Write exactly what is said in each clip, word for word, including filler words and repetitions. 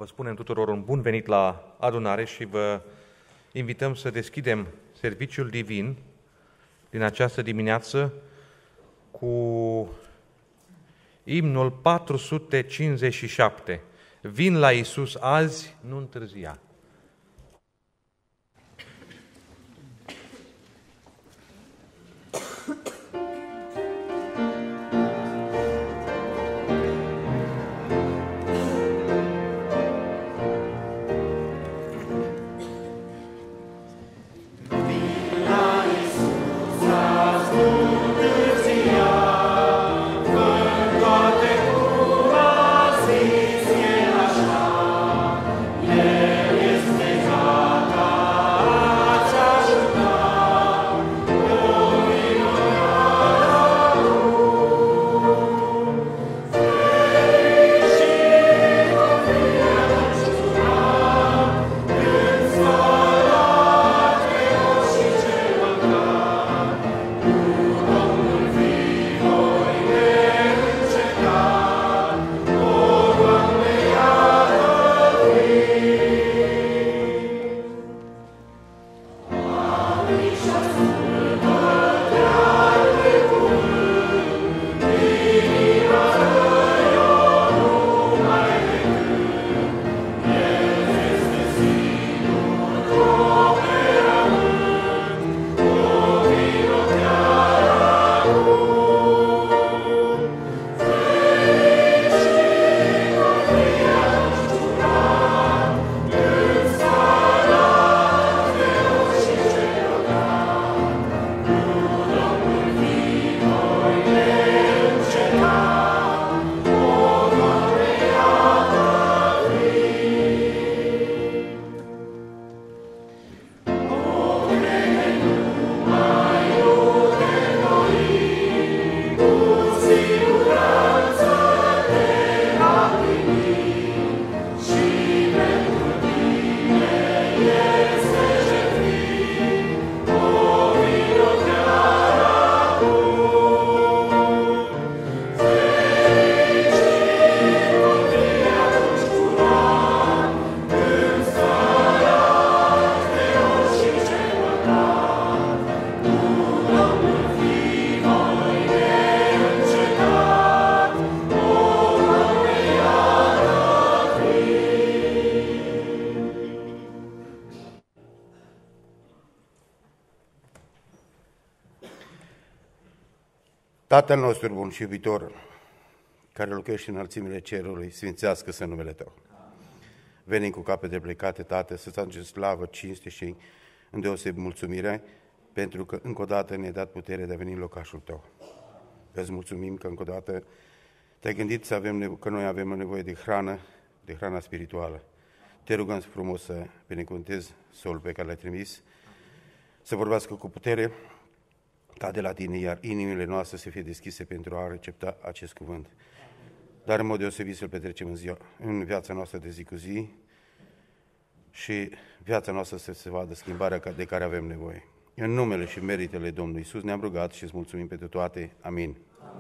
Vă spunem tuturor un bun venit la adunare și vă invităm să deschidem serviciul divin din această dimineață cu imnul patru sute cincizeci și șapte. Vin la Iisus azi, nu întârzia. Tatăl nostru bun și iubitor, care locuiești în înălțimile cerului, sfințească-se numele Tău. Venim cu capete plecate, Tată, să-ți aducem slavă, cinste și îndeosebi mulțumire, pentru că încă o dată ne-ai dat putere de a veni în locașul Tău. Îți mulțumim că încă o dată te-ai gândit să avem nevo- că noi avem nevoie de hrană, de hrana spirituală. Te rugăm frumos să binecuvântezi solul pe care l-ai trimis, să vorbească cu putere, ca de la Tine, iar inimile noastre să fie deschise pentru a recepta acest cuvânt. Dar în mod deosebit să-l petrecem în, ziua, în viața noastră de zi cu zi și viața noastră să se vadă schimbarea de care avem nevoie. În numele și meritele Domnului Iisus ne-am rugat și îți mulțumim pentru toate. Amin.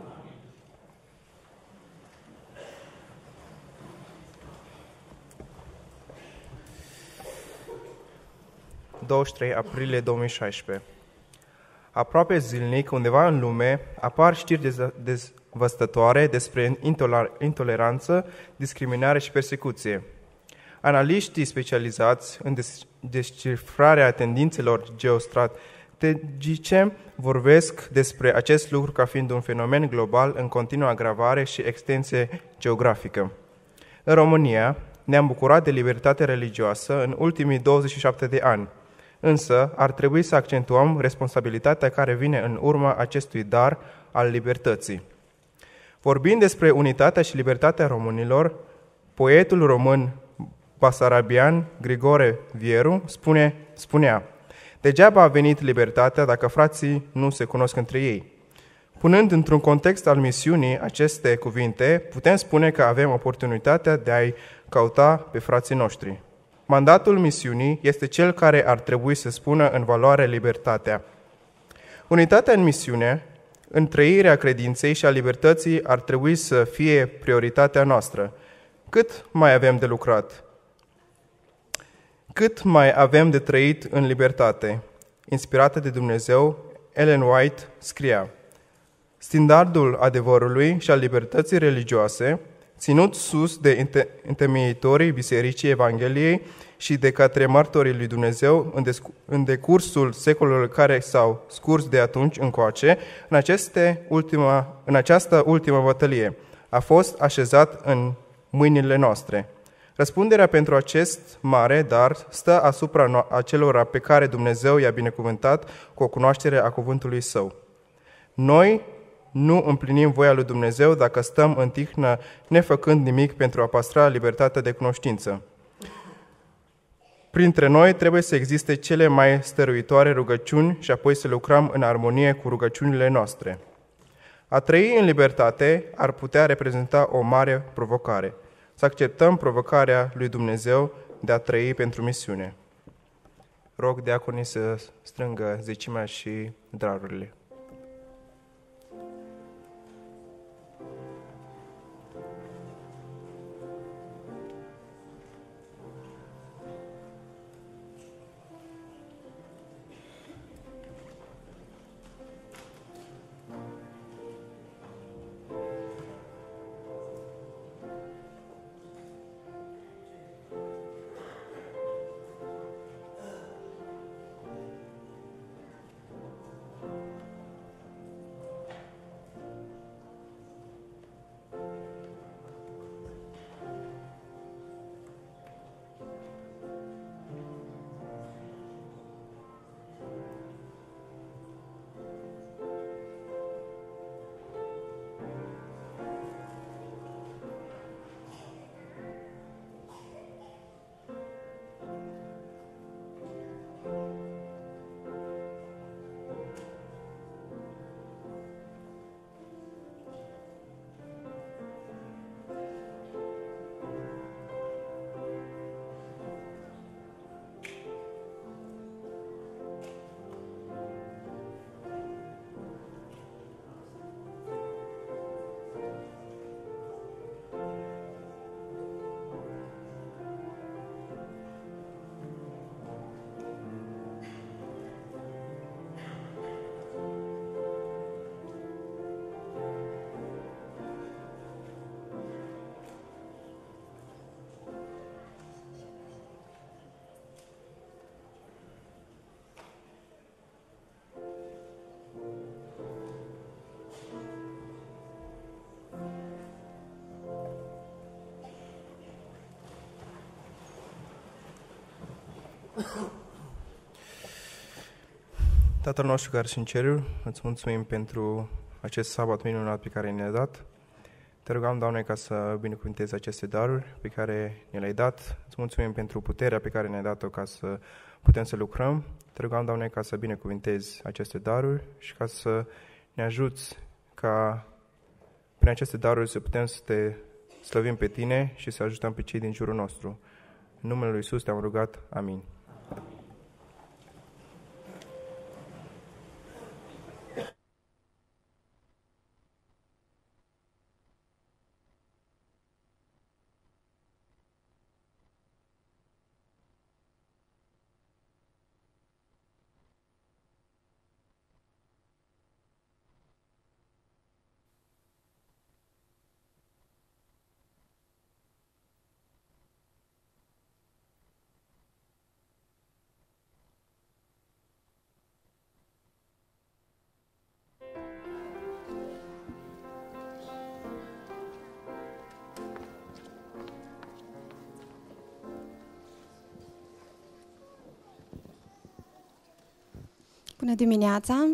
douăzeci și trei aprilie două mii șaisprezece. Aproape zilnic, undeva în lume, apar știri devastatoare despre intoleranță, discriminare și persecuție. Analiștii specializați în descifrarea tendințelor geostrategice vorbesc despre acest lucru ca fiind un fenomen global în continuă agravare și extensie geografică. În România ne-am bucurat de libertate religioasă în ultimii douăzeci și șapte de ani, însă ar trebui să accentuăm responsabilitatea care vine în urma acestui dar al libertății. Vorbind despre unitatea și libertatea românilor, poetul român basarabian Grigore Vieru spune, spunea: degeaba a venit libertatea dacă frații nu se cunosc între ei. Punând într-un context al misiunii aceste cuvinte, putem spune că avem oportunitatea de a-i căuta pe frații noștri. Mandatul misiunii este cel care ar trebui să spună în valoare libertatea. Unitatea în misiune, în trăirea credinței și a libertății ar trebui să fie prioritatea noastră. Cât mai avem de lucrat? Cât mai avem de trăit în libertate? Inspirată de Dumnezeu, Ellen White scria: standardul adevărului și al libertății religioase, ținut sus de întemeitorii Bisericii Evangheliei și de către martorii lui Dumnezeu în decursul secolelor care s-au scurs de atunci încoace, în, aceste ultima, în această ultimă bătălie, a fost așezat în mâinile noastre. Răspunderea pentru acest mare dar stă asupra acelora pe care Dumnezeu i-a binecuvântat cu o cunoaștere a cuvântului Său. Noi nu împlinim voia lui Dumnezeu dacă stăm în tihnă nefăcând nimic pentru a păstra libertatea de cunoștință. Printre noi trebuie să existe cele mai stăruitoare rugăciuni și apoi să lucrăm în armonie cu rugăciunile noastre. A trăi în libertate ar putea reprezenta o mare provocare. Să acceptăm provocarea lui Dumnezeu de a trăi pentru misiune. Rog diaconii să strângă zecimea și darurile. Tatăl nostru care ești în ceruri, îți mulțumim pentru acest sabat minunat pe care ne-ai dat. Te rugăm, Doamne, ca să binecuvântezi aceste daruri pe care ne le-ai dat. Îți mulțumim pentru puterea pe care ne-ai dat-o ca să putem să lucrăm. Te rugăm, Doamne, ca să binecuvântezi aceste daruri și ca să ne ajuți ca prin aceste daruri să putem să te slăvim pe Tine și să ajutăm pe cei din jurul nostru. În numele Lui Iisus te-am rugat. Amin. Bună dimineața!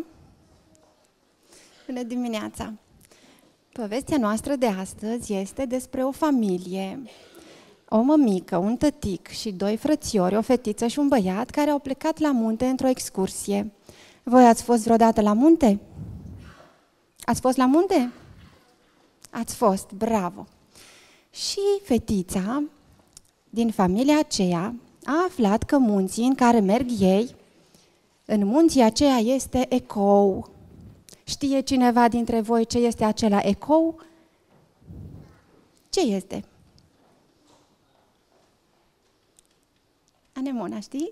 Bună dimineața! Povestea noastră de astăzi este despre o familie, o mămică, un tătic și doi frățiori, o fetiță și un băiat care au plecat la munte într-o excursie. Voi ați fost vreodată la munte? Ați fost la munte? Ați fost, bravo! Și fetița din familia aceea a aflat că munții în care merg ei, în munții aceea este ecou. Știe cineva dintre voi ce este acela ecou? Ce este? Anemona, știi?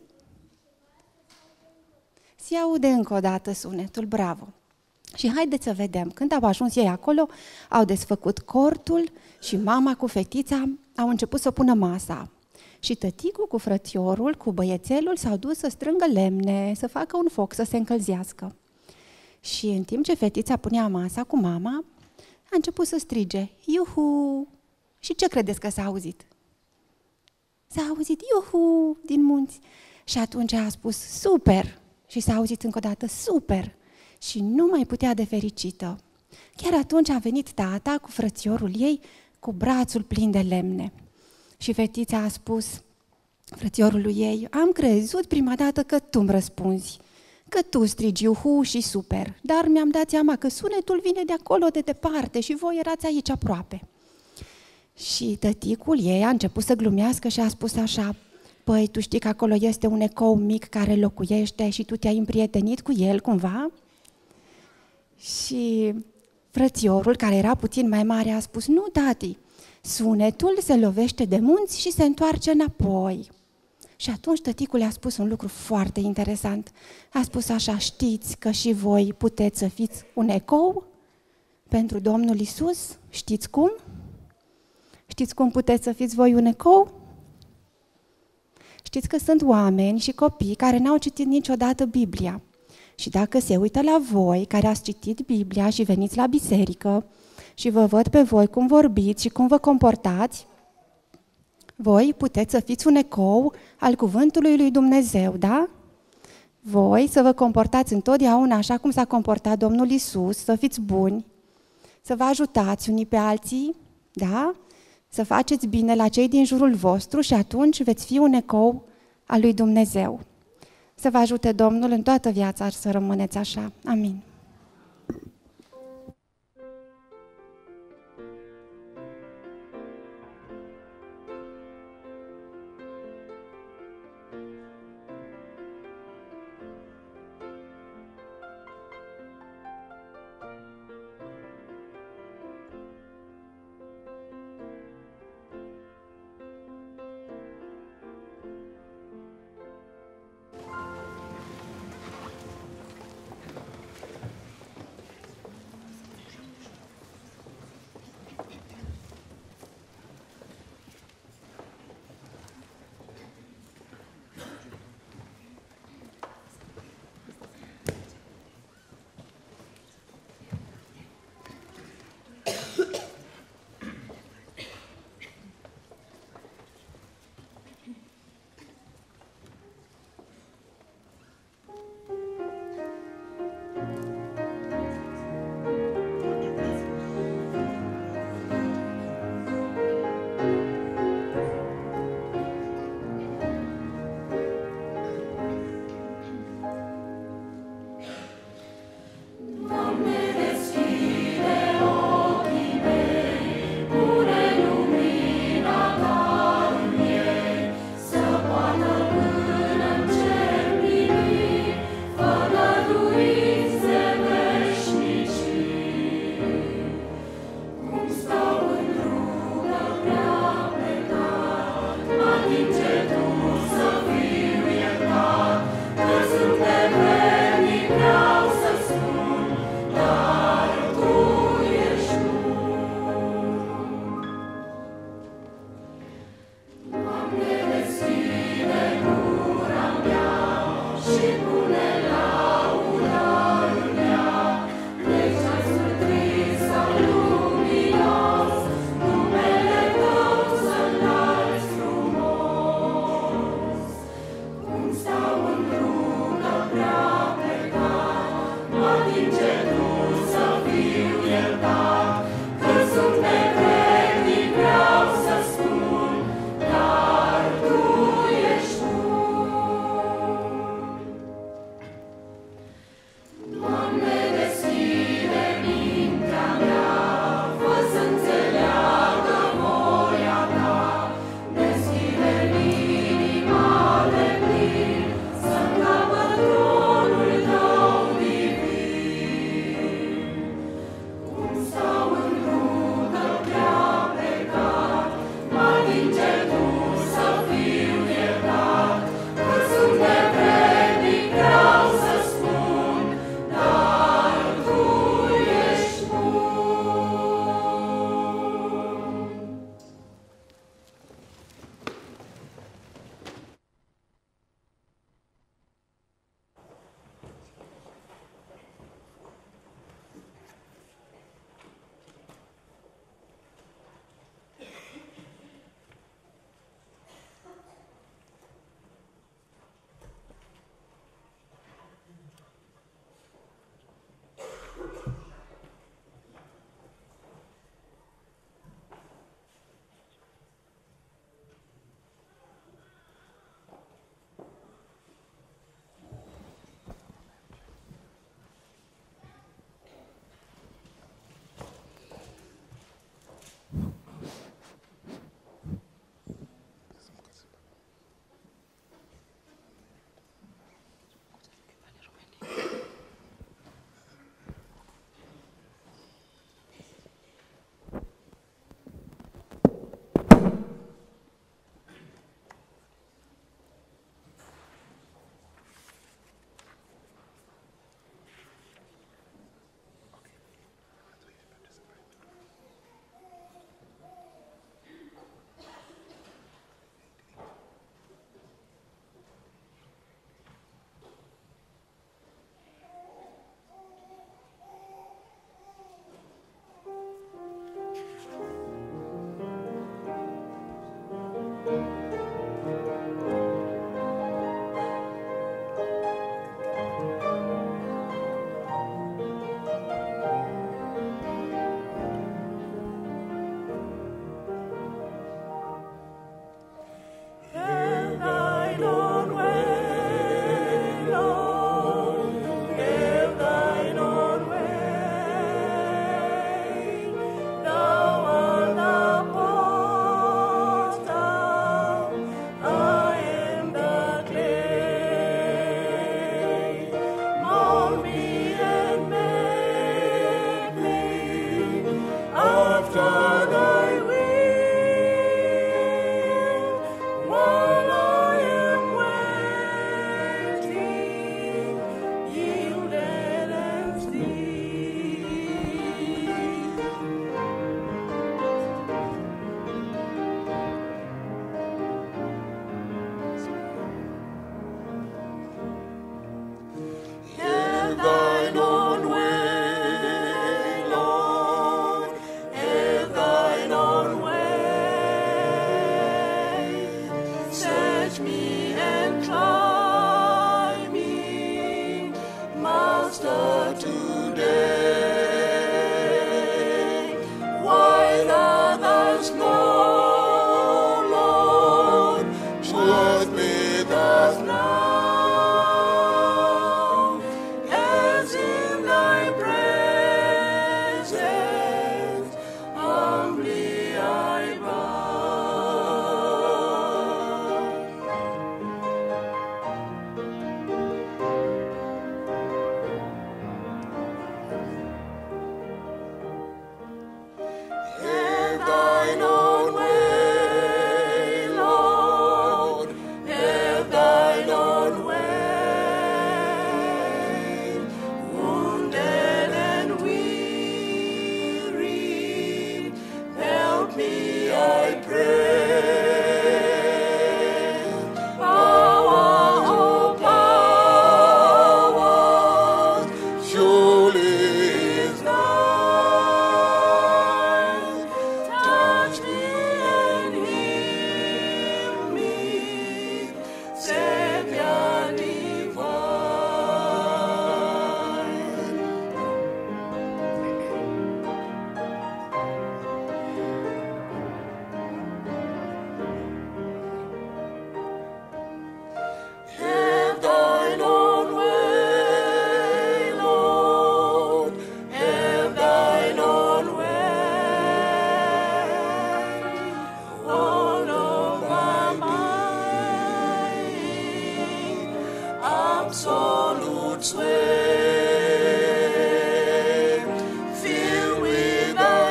Se aude încă o dată sunetul, bravo. Și haideți să vedem, când au ajuns ei acolo, au desfăcut cortul și mama cu fetița au început să pună masa. Și tăticul cu frățiorul, cu băiețelul, s-au dus să strângă lemne, să facă un foc, să se încălzească. Și în timp ce fetița punea masa cu mama, a început să strige, iuhu! Și ce credeți că s-a auzit? S-a auzit iuhu din munți. Și atunci a spus super! Și s-a auzit încă o dată super! Și nu mai putea de fericită. Chiar atunci a venit tata cu frățiorul ei, cu brațul plin de lemne. Și fetița a spus frățiorului ei, am crezut prima dată că tu-mi răspunzi, că tu strigi iuhu și super, dar mi-am dat seama că sunetul vine de acolo, de departe și voi erați aici aproape. Și tăticul ei a început să glumească și a spus așa, păi tu știi că acolo este un ecou mic care locuiește și tu te-ai împrietenit cu el cumva? Și frățiorul, care era puțin mai mare, a spus, nu, tati, sunetul se lovește de munți și se întoarce înapoi. Și atunci tăticul i-a spus un lucru foarte interesant. A spus așa, știți că și voi puteți să fiți un ecou pentru Domnul Iisus? Știți cum? Știți cum puteți să fiți voi un ecou? Știți că sunt oameni și copii care n-au citit niciodată Biblia. Și dacă se uită la voi, care ați citit Biblia și veniți la biserică și vă văd pe voi cum vorbiți și cum vă comportați, voi puteți să fiți un ecou al cuvântului lui Dumnezeu, da? Voi să vă comportați întotdeauna așa cum s-a comportat Domnul Iisus, să fiți buni, să vă ajutați unii pe alții, da? Să faceți bine la cei din jurul vostru și atunci veți fi un ecou al lui Dumnezeu. Să vă ajute Domnul în toată viața să rămâneți așa. Amin. Lumina me, I pray. Power, oh power, surely is thine. Touch me and heal me, Savior divine. Have thine own way, Lord, have thine own way. All over mine, absolute sway. Fill with thy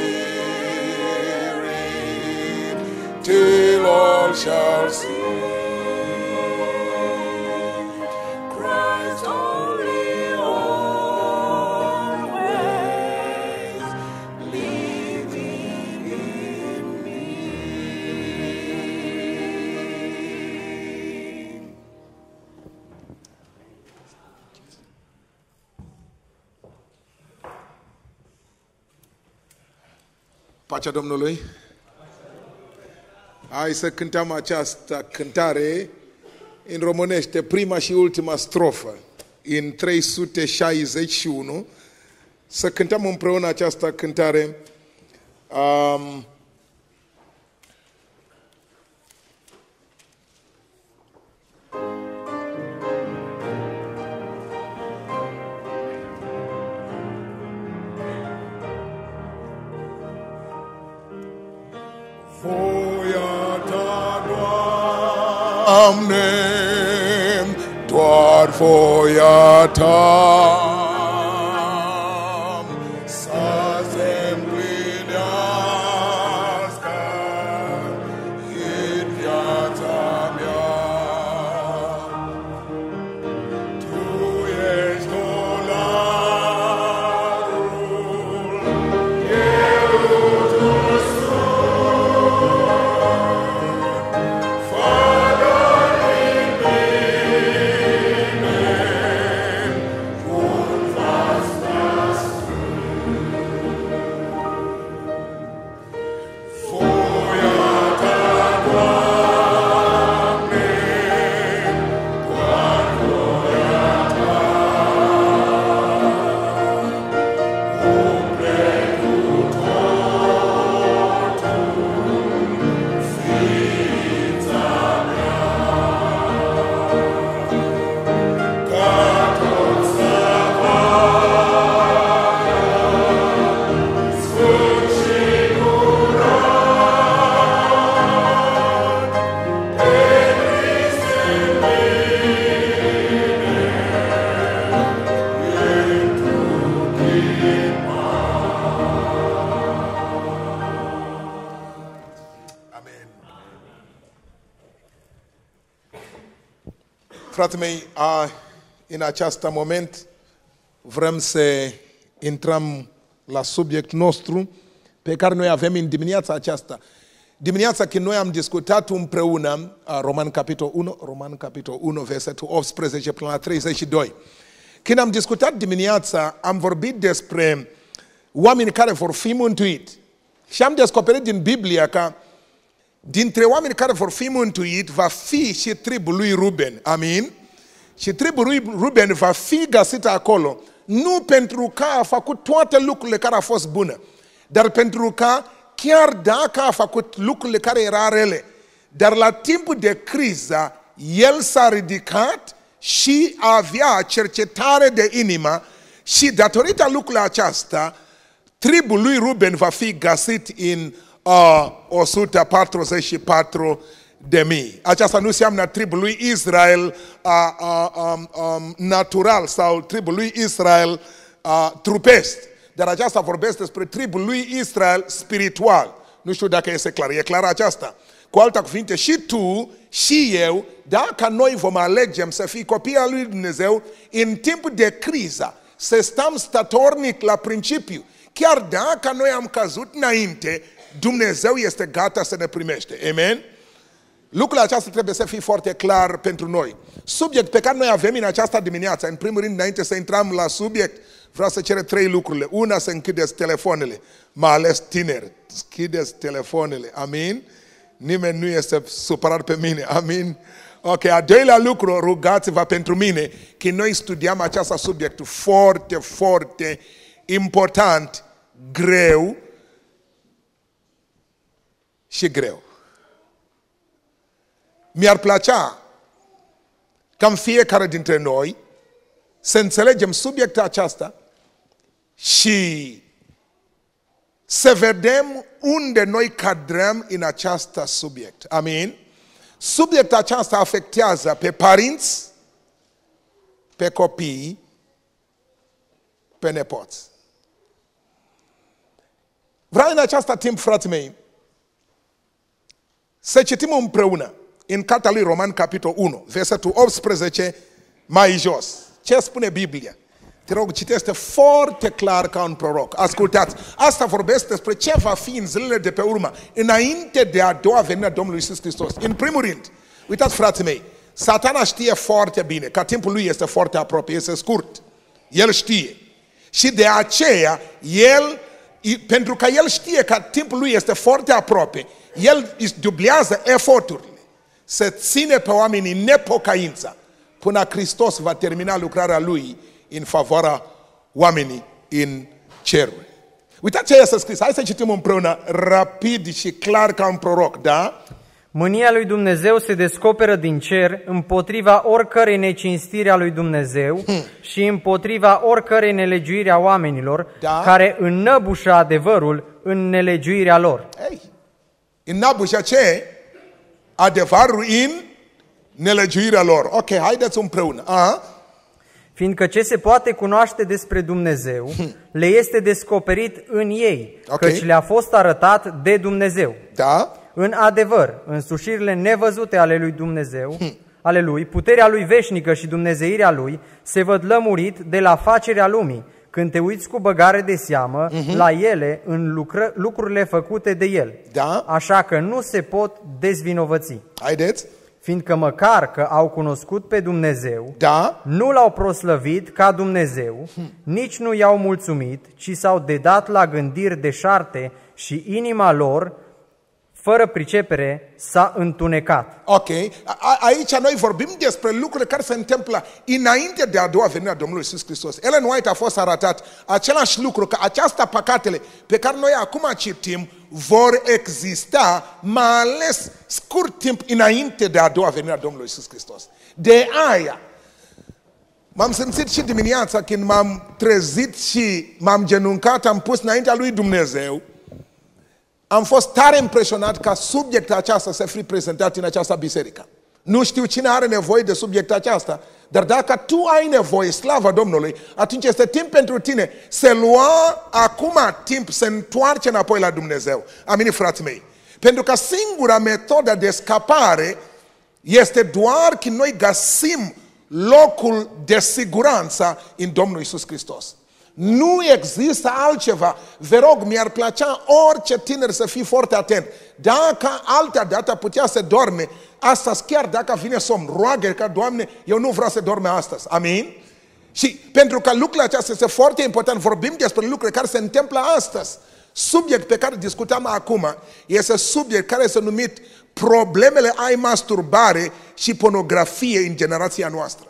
spirit, till all shall see Christ only, always living in me. Pacea Domnului. Hai să cântăm această cântare în românește, prima și ultima strofă, în trei sute șaizeci și unu. Să cântăm împreună această cântare. Um, Voia ta, Doamne, doar voia ta să se împlinească în viața mea. Tu ești dolarul, eu tu Frații mei, a, în acest moment vrem să intrăm la subiectul nostru pe care noi avem în dimineața aceasta. Dimineața când noi am discutat împreună Roman capitolul unu, Roman capitolul unu, versetul optsprezece până la treizeci și doi. Când am discutat dimineața, am vorbit despre oameni care vor fi mântuiți. Și am descoperit din Biblie că dintre oameni care vor fi mântuiți va fi și tribul lui Ruben. Amin? Și tribul lui Ruben va fi găsit acolo, nu pentru că a făcut toate lucrurile care au fost bune, dar pentru că chiar dacă a făcut lucrurile care erau rele, dar la timpul de criză, el s-a ridicat și avea cercetare de inimă și datorită lucrurilor aceasta, tribul lui Ruben va fi găsit în uh, o sută patruzeci și patru de mii. Aceasta nu înseamnă tribul lui Israel uh, uh, um, um, natural sau tribul lui Israel uh, trupesc, dar aceasta vorbesc despre tribul lui Israel spiritual. Nu știu dacă este clar, e clar aceasta. Cu alte cuvinte, și tu și eu, dacă noi vom alegem să fii copii al lui Dumnezeu în timpul de criză, să stăm statornic la principiu, chiar dacă noi am căzut înainte, Dumnezeu este gata să ne primește. Amen? Lucrul acesta trebuie să fie foarte clar pentru noi. Subiect pe care noi avem în această dimineață, în primul rând, înainte să intrăm la subiect, vreau să cer trei lucruri. Una, să închideți telefoanele, mai ales tineri. Închideți telefoanele. Amin? Nimeni nu este supărat pe mine. Amin? Ok, a doilea lucru, rugați-vă pentru mine, că noi studiam acest subiect foarte, foarte important, greu și greu. Mi-ar plăcea ca în fiecare dintre noi să înțelegem subiectul acesta și să vedem unde noi cadrăm în acest subiect. Amin? Subiectul acesta afectează pe părinți, pe copii, pe nepoți. Vreau în acest timp, frații mei, să citim împreună în cartea lui Roman, capitolul unu, versetul optsprezece, mai jos. Ce spune Biblia? Te rog, citește foarte clar ca un proroc. Ascultați, asta vorbesc despre ce va fi în zilele de pe urmă, înainte de a doua venire a Domnului Iisus Hristos. În primul rând, uitați, frații mei, Satana știe foarte bine că timpul lui este foarte aproape, este scurt. El știe. Și de aceea, el, pentru că el știe că timpul lui este foarte aproape, el își dublează eforturile să ține pe oamenii în nepocăință până Hristos va termina lucrarea lui în favoarea oamenii în ceruri. Uitați ce este scris. Hai să citim împreună rapid și clar ca un proroc, da? Mânia lui Dumnezeu se descoperă din cer împotriva oricărei necinstiri a lui Dumnezeu hmm. și împotriva oricărei nelegiuiri a oamenilor, da? Care înnăbușă adevărul în nelegiuirea lor. Ei, înnăbușă ce? Adevărul în nelegiuirea lor. Ok, haideți împreună. Aha. Fiindcă ce se poate cunoaște despre Dumnezeu, hmm. le este descoperit în ei, okay. Căci le-a fost arătat de Dumnezeu. Da? În adevăr, însușirile nevăzute ale lui Dumnezeu, hmm. ale lui, puterea lui veșnică și dumnezeirea lui, se văd lămurit de la facerea lumii, când te uiți cu băgare de seamă uh-huh. la ele în lucră, lucrurile făcute de el. Da? Așa că nu se pot dezvinovăți. Haideți? Fiindcă măcar că au cunoscut pe Dumnezeu, da? Nu l-au proslăvit ca Dumnezeu, hmm. nici nu i-au mulțumit, ci s-au dedat la gândiri deșarte și inima lor, fără pricepere, s-a întunecat. Ok. A- aici noi vorbim despre lucrurile care se întâmplă înainte de a doua venire a Domnului Iisus Hristos. Ellen White a fost arătat același lucru, că această păcatele pe care noi acum citim vor exista, mai ales scurt timp înainte de a doua venire a Domnului Iisus Hristos. De aia m-am simțit și dimineața când m-am trezit și m-am genuncat, am pus înaintea lui Dumnezeu. Am fost tare impresionat ca subiectul acesta să fie prezentat în această biserică. Nu știu cine are nevoie de subiectul acesta, dar dacă tu ai nevoie, slavă Domnului, atunci este timp pentru tine să lua acum timp să întoarce înapoi la Dumnezeu. Amin, frații mei? Pentru că singura metodă de scapare este doar când noi găsim locul de siguranță în Domnul Iisus Hristos. Nu există altceva. Vă rog, mi-ar plăcea orice tiner să fie foarte atent. Dacă altă dată putea să dorme, astăzi chiar dacă vine somn, roagă că, Doamne, eu nu vreau să dorme astăzi. Amin? Și pentru că lucrurile acestea este foarte important, vorbim despre lucruri care se întâmplă astăzi. Subiect pe care discutăm acum este subiect care este numit problemele ai masturbare și pornografie în generația noastră.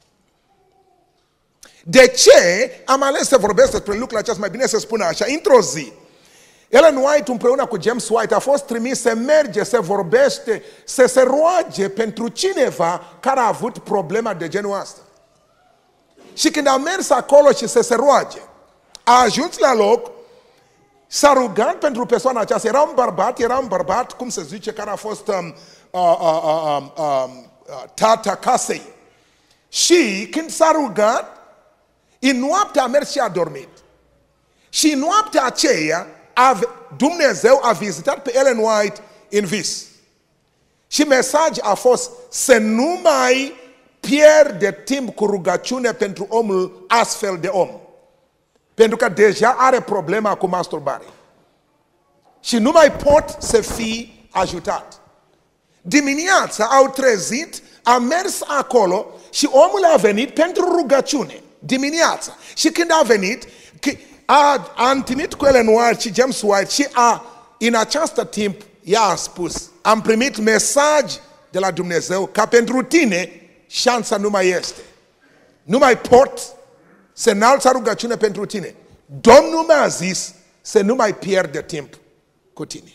De ce am ales să vorbesc despre lucrurile acestea? Mai bine să spun așa, într-o zi, Ellen White împreună cu James White a fost trimis să merge, să vorbește, să se roage pentru cineva care a avut problema de genul ăsta. Și când a mers acolo și să se roage, a ajuns la loc, s-a rugat pentru persoana aceasta. Era un bărbat, era un bărbat, cum se zice, care a fost um, uh, uh, uh, uh, uh, tata casei. Și când s-a rugat, în noaptea a mers și a dormit. Și în noaptea aceea a, Dumnezeu a vizitat pe Ellen White în vis. Și mesaj a fost să nu mai pierde timp cu rugăciune pentru omul astfel de om. Pentru că deja are problema cu masturbare. și nu mai pot să fii ajutat. Dimineața au trezit, a mers acolo și omul a venit pentru rugăciune. Dimineața. Și când a venit, a, a întâlnit cu Ellen White și James White și a, în această timp, ea a spus, am primit mesaj de la Dumnezeu că pentru tine șansa nu mai este. Nu mai pot să înalța rugăciune pentru tine. Domnul mi-a zis să nu mai pierde timp cu tine.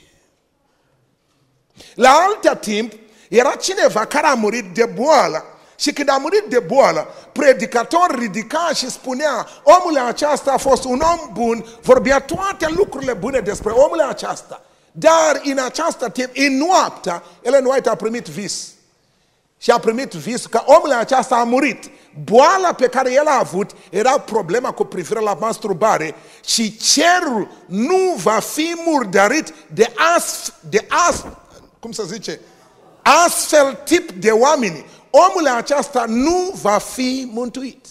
La alt timp, era cineva care a murit de boală. Și când a murit de boală, predicator ridica și spunea, omul acesta a fost un om bun, vorbea toate lucrurile bune despre omul acesta. Dar în această timp, în noaptea, Ellen White a primit vis. Și a primit vis că omul acesta a murit. Boala pe care el a avut era problema cu privire la masturbare și cerul nu va fi murdărit de astfel, de astfel, cum să zice, astfel tip de oameni. Omul acesta nu va fi mântuit.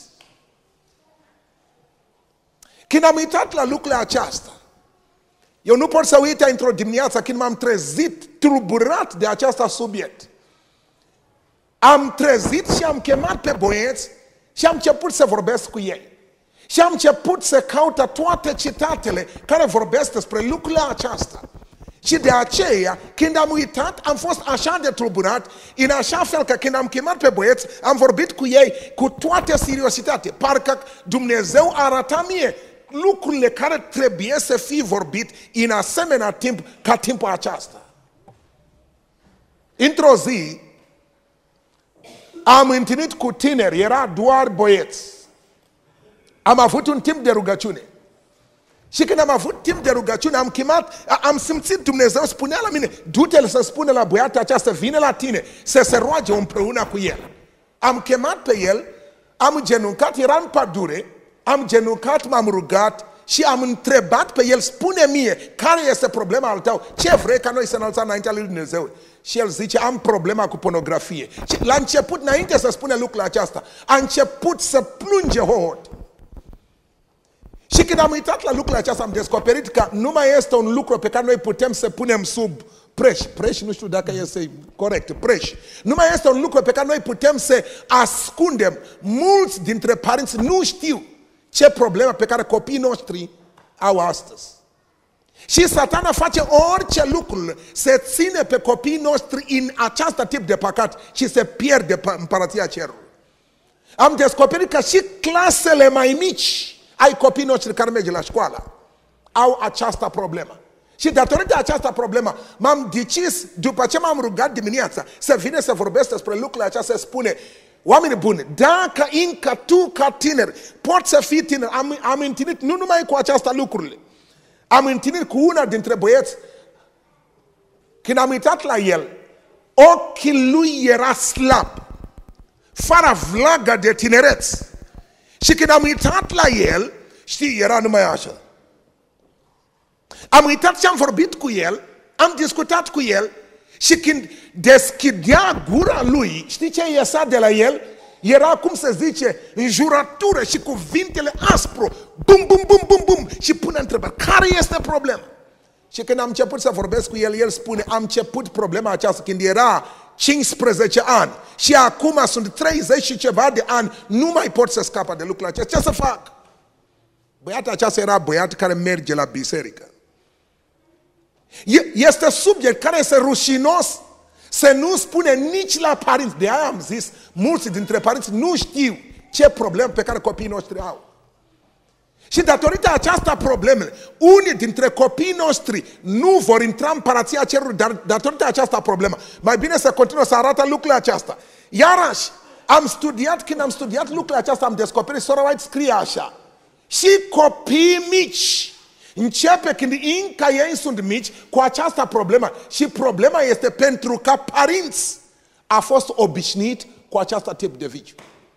Când am uitat la lucrurile acestea, eu nu pot să uit într-o dimineață când m-am trezit tulburat de acest subiect. Am trezit și am chemat pe băieți și am început să vorbesc cu ei. Și am început să caută toate citatele care vorbesc despre lucrurile acestea. Și de aceea, când am uitat, am fost așa de tulburat, în așa fel că când am chemat pe băieți, am vorbit cu ei cu toată seriositate. Parcă Dumnezeu arăta mie lucrurile care trebuie să fie vorbit în asemenea timp ca timpul acesta. Într-o zi, am întâlnit cu tineri, era doar băieți. Am avut un timp de rugăciune. Și când am avut timp de rugăciune, am chemat, am simțit Dumnezeu, spunea la mine, du-te să spune la băiatul aceasta, vine la tine, să se roage împreună cu el. Am chemat pe el, am genuncat, era în pădure, am genuncat, m-am rugat și am întrebat pe el, spune mie, care este problema al tău? Ce vrei ca noi să înălțăm înaintea lui Dumnezeu? Și el zice, am problema cu pornografie. Și la început, înainte să spune lucrul acesta, a început să plânge hohot. Și când am uitat la lucrul acesta, am descoperit că nu mai este un lucru pe care noi putem să punem sub preș. Preș, nu știu dacă este corect, preș. Nu mai este un lucru pe care noi putem să ascundem. Mulți dintre părinți nu știu ce problemă pe care copiii noștri au astăzi. Și Satana face orice lucru să ține pe copiii noștri în acest tip de păcat și se pierde împărăția cerului. Am descoperit că și clasele mai mici ai copiii noștri care merg la școală au această problemă. Și datorită această problemă m-am decis, după ce m-am rugat dimineața, să vină să vorbesc despre lucrurile acestea, să spune, oameni buni, dacă încă tu ca tiner poți să fii tiner, am, am întâlnit nu numai cu această lucrurile, am întâlnit cu una dintre băieți, când am uitat la el, ochii lui era slab, fără vlaga de tinereț. Și când am uitat la el, știi, era numai așa. Am uitat și am vorbit cu el, am discutat cu el și când deschidea gura lui, știi ce iesa de la el? Era, cum se zice, înjurătură și cuvintele aspru, bum, bum, bum, bum, bum, și pune întrebări, care este problema? Și când am început să vorbesc cu el, el spune, am început problema aceasta când era cincisprezece ani și acum sunt treizeci și ceva de ani, nu mai pot să scapă de lucrul acesta. Ce să fac? Băiatul acesta era băiat care merge la biserică. Este subiect care este rușinos să nu spune nici la părinți. De aia am zis, mulți dintre părinți nu știu ce probleme pe care copiii noștri au. Și datorită aceasta probleme, unii dintre copiii noștri nu vor intra în împărăția cerului, dar datorită aceasta problemă. Mai bine să continuă să arată lucrurile acestea. Iarăși, am studiat, când am studiat lucrurile acestea, am descoperit, sora White scrie așa, și copiii mici începe când încă ei sunt mici cu această problemă. Și problema este pentru că părinți a fost obișnuit cu acest tip de viciu.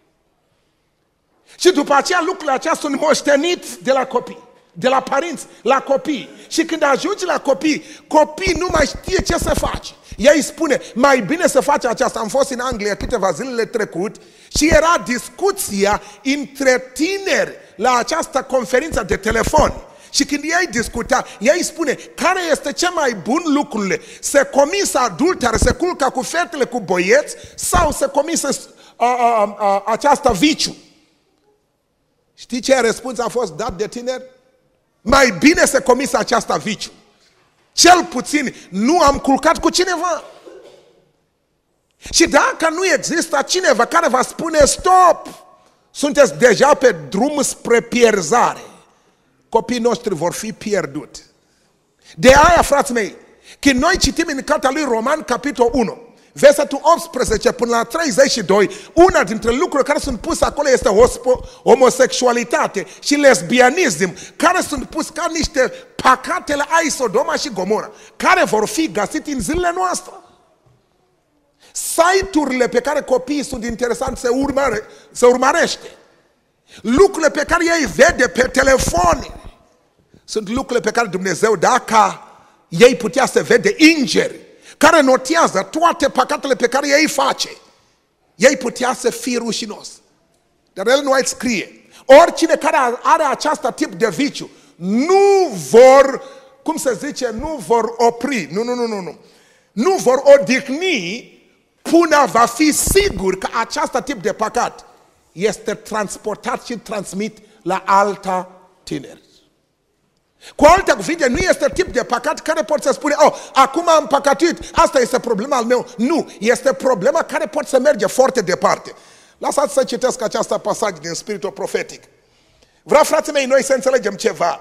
Și după aceea lucrurile acestea sunt moștenit de la copii, de la părinți, la copii. Și când ajungi la copii, copii nu mai știe ce să faci. Ea îi spune, mai bine să faci aceasta. Am fost în Anglia câteva zilele trecut și era discuția între tineri la această conferință de telefon. Și când ei discuta, ei spune, care este cel mai bun lucrurile? Se comisă adulteră, se culcă cu fetele, cu băieți, sau se comisă a, a, a, această viciu? Știi ce răspuns a fost dat de tineri? Mai bine se comisă această viciu. Cel puțin nu am culcat cu cineva. Și dacă nu există cineva care va spune stop, sunteți deja pe drum spre pierzare. Copiii noștri vor fi pierduți. De aia, frații mei, când noi citim în cartea lui Roman, capitolul unu, versetul optsprezece până la treizeci și doi, una dintre lucrurile care sunt puse acolo este homosexualitate și lesbianism, care sunt puse ca niște păcatele ai Sodoma și Gomora, care vor fi găsite în zilele noastre. Site-urile pe care copiii sunt interesanți să, urmăre, să urmărește, lucrurile pe care ei vede pe telefon, sunt lucrurile pe care Dumnezeu, dacă ei putea să vede îngeri, care notează toate păcatele pe care ei face, ei putea să fie rușinos. Dar el nu mai scrie. Oricine care are acest tip de viciu, nu vor, cum se zice, nu vor opri, nu, nu, nu, nu, nu, nu vor odihni până va fi sigur că acest tip de păcat este transportat și transmit la alta tineri. Cu alte cuvinte, nu este tip de păcat care poți să spune, oh, acum am păcătuit, asta este problema al meu. Nu, este problema care poate să merge foarte departe. Lăsați să citesc această pasaj din spiritul profetic. Vreau, frații mei, noi să înțelegem ceva.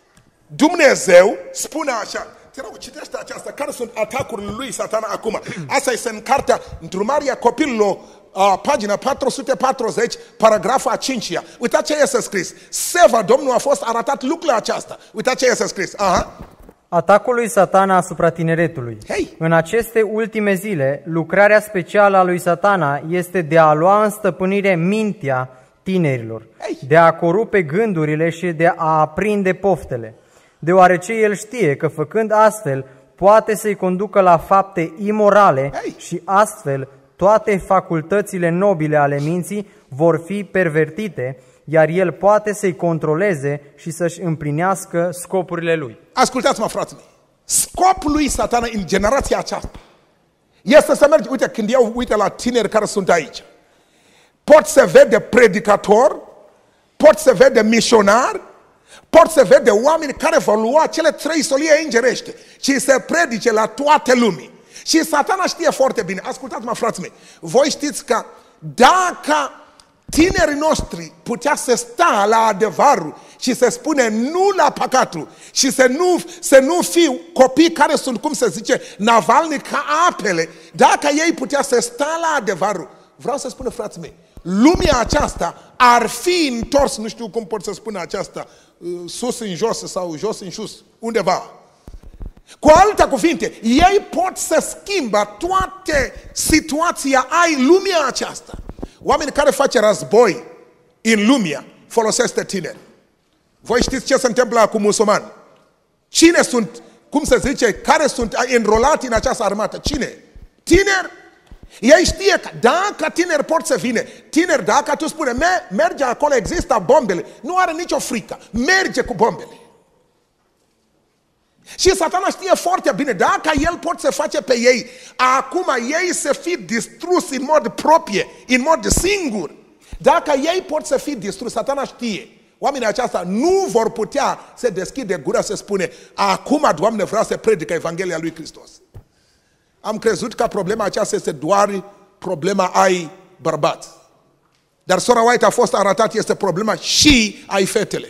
Dumnezeu spune așa, te rog, citește aceasta, care sunt atacurile lui Satana acum. Asta este în cartea Îndrumarea copilului, Uh, pagina patru sute patruzeci, paragrafa a cincea. Uitați ce este scris. Seva, Domnul a fost arătat lucrurile aceasta. Uitați ce este scris. Aha. Atacul lui Satana asupra tineretului. Hey. În aceste ultime zile, lucrarea specială a lui Satana este de a lua în stăpânire mintea tinerilor, Hey. de a corupe gândurile și de a aprinde poftele, deoarece el știe că făcând astfel poate să-i conducă la fapte imorale Hey. și astfel toate facultățile nobile ale minții vor fi pervertite, iar el poate să-i controleze și să-și împlinească scopurile lui. Ascultați-mă, frații mei. Scopul lui Satana în generația aceasta este să mergi, uite, când eu uite la tineri care sunt aici, pot să vede predicator, pot să vede misionar, pot să vede oameni care vor lua cele trei solie îngerește și să predice la toate lumii. Și Satana știe foarte bine, ascultați-mă, frații mei, voi știți că dacă tinerii noștri putea să sta la adevărul și să spune nu la păcatul și să nu, să nu fiu copii care sunt, cum se zice, navalni ca apele, dacă ei putea să sta la adevărul, vreau să spun, frații mei, lumea aceasta ar fi întors, nu știu cum pot să spun aceasta, sus în jos sau jos în sus, undeva. Cu alte cuvinte, ei pot să schimbă toate situația ai lumea aceasta. Oamenii care face război în lumea folosește tineri. Voi știți ce se întâmplă cu musulmani? Cine sunt, cum se zice, care sunt înrolați în această armată? Cine? Tineri? Ei știe că dacă tineri pot să vină, tineri, dacă tu spune, merge acolo, există bombele, nu are nicio frică, merge cu bombele. Și Satana știe foarte bine, dacă el pot să face pe ei, acum ei să fie distrus în mod propriu, în mod singur, dacă ei pot să fie distrus, Satana știe. Oamenii aceasta nu vor putea să deschide gura să spune, acum, Doamne, vreau să predică Evanghelia lui Hristos. Am crezut că problema aceasta este doar problema ai bărbați. Dar sora White a fost arătat, este problema și ai fetele.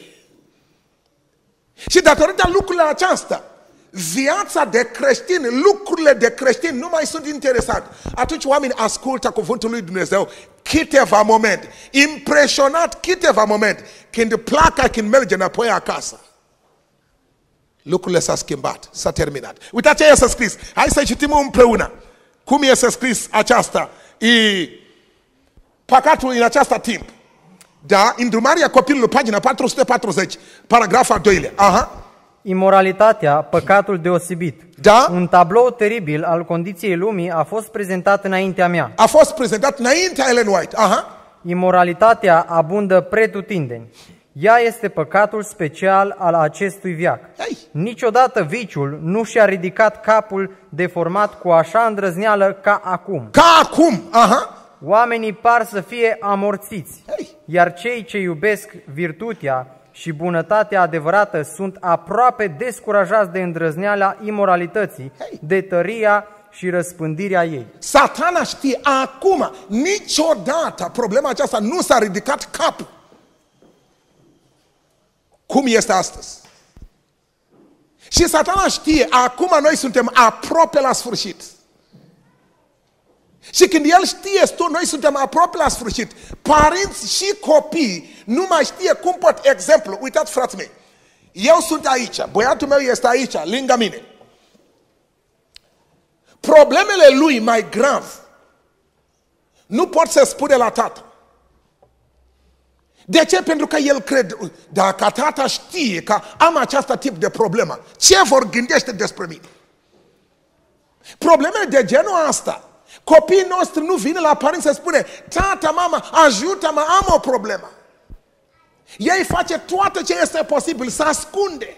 Și datorită lucrurile aceasta, viața de creștin, lucrurile de creștin nu mai sunt interesante. Atunci oamenii ascultă cuvântul lui Dumnezeu câteva momente, impresionat câteva momente, când pleacă, când merge înapoi acasă. Lucrurile s-au schimbat, s-a terminat. Uitați ce este scris. Hai să citim împreună. Cum este scris aceasta? E păcatul în aceasta timp. Da, Îndrumarea copilului, pagina patru sute patruzeci, paragrafa a doilea. Aha. Imoralitatea, păcatul deosebit. Da? Un tablou teribil al condiției lumii a fost prezentat înaintea mea. A fost prezentat înaintea Ellen White. Aha. Imoralitatea abundă pretutindeni. Ea este păcatul special al acestui veac. Ei. Niciodată viciul nu și-a ridicat capul deformat cu așa îndrăzneală ca acum. Ca acum, aha. Oamenii par să fie amorțiți, Ei. iar cei ce iubesc virtutea și bunătatea adevărată sunt aproape descurajați de îndrăzneala imoralității, Ei. de tăria și răspândirea ei. Satana știe acum, niciodată problema aceasta nu s-a ridicat capul. Cum este astăzi? Și Satana știe, acum noi suntem aproape la sfârșit. Și când el știe, tu, noi suntem aproape la sfârșit, părinți și copii nu mai știe cum pot, exemplu, uitați frații mei, eu sunt aici, băiatul meu este aici, lângă mine. Problemele lui mai grav nu pot să spune la tată. De ce? Pentru că el crede, dacă tata știe că am această tip de problemă, ce vor gândește despre mine? Problemele de genul ăsta, copiii noștri nu vin la părinți să spune, tata, mama, ajută-mă, am o problemă. Ei face toate ce este posibil, să ascunde.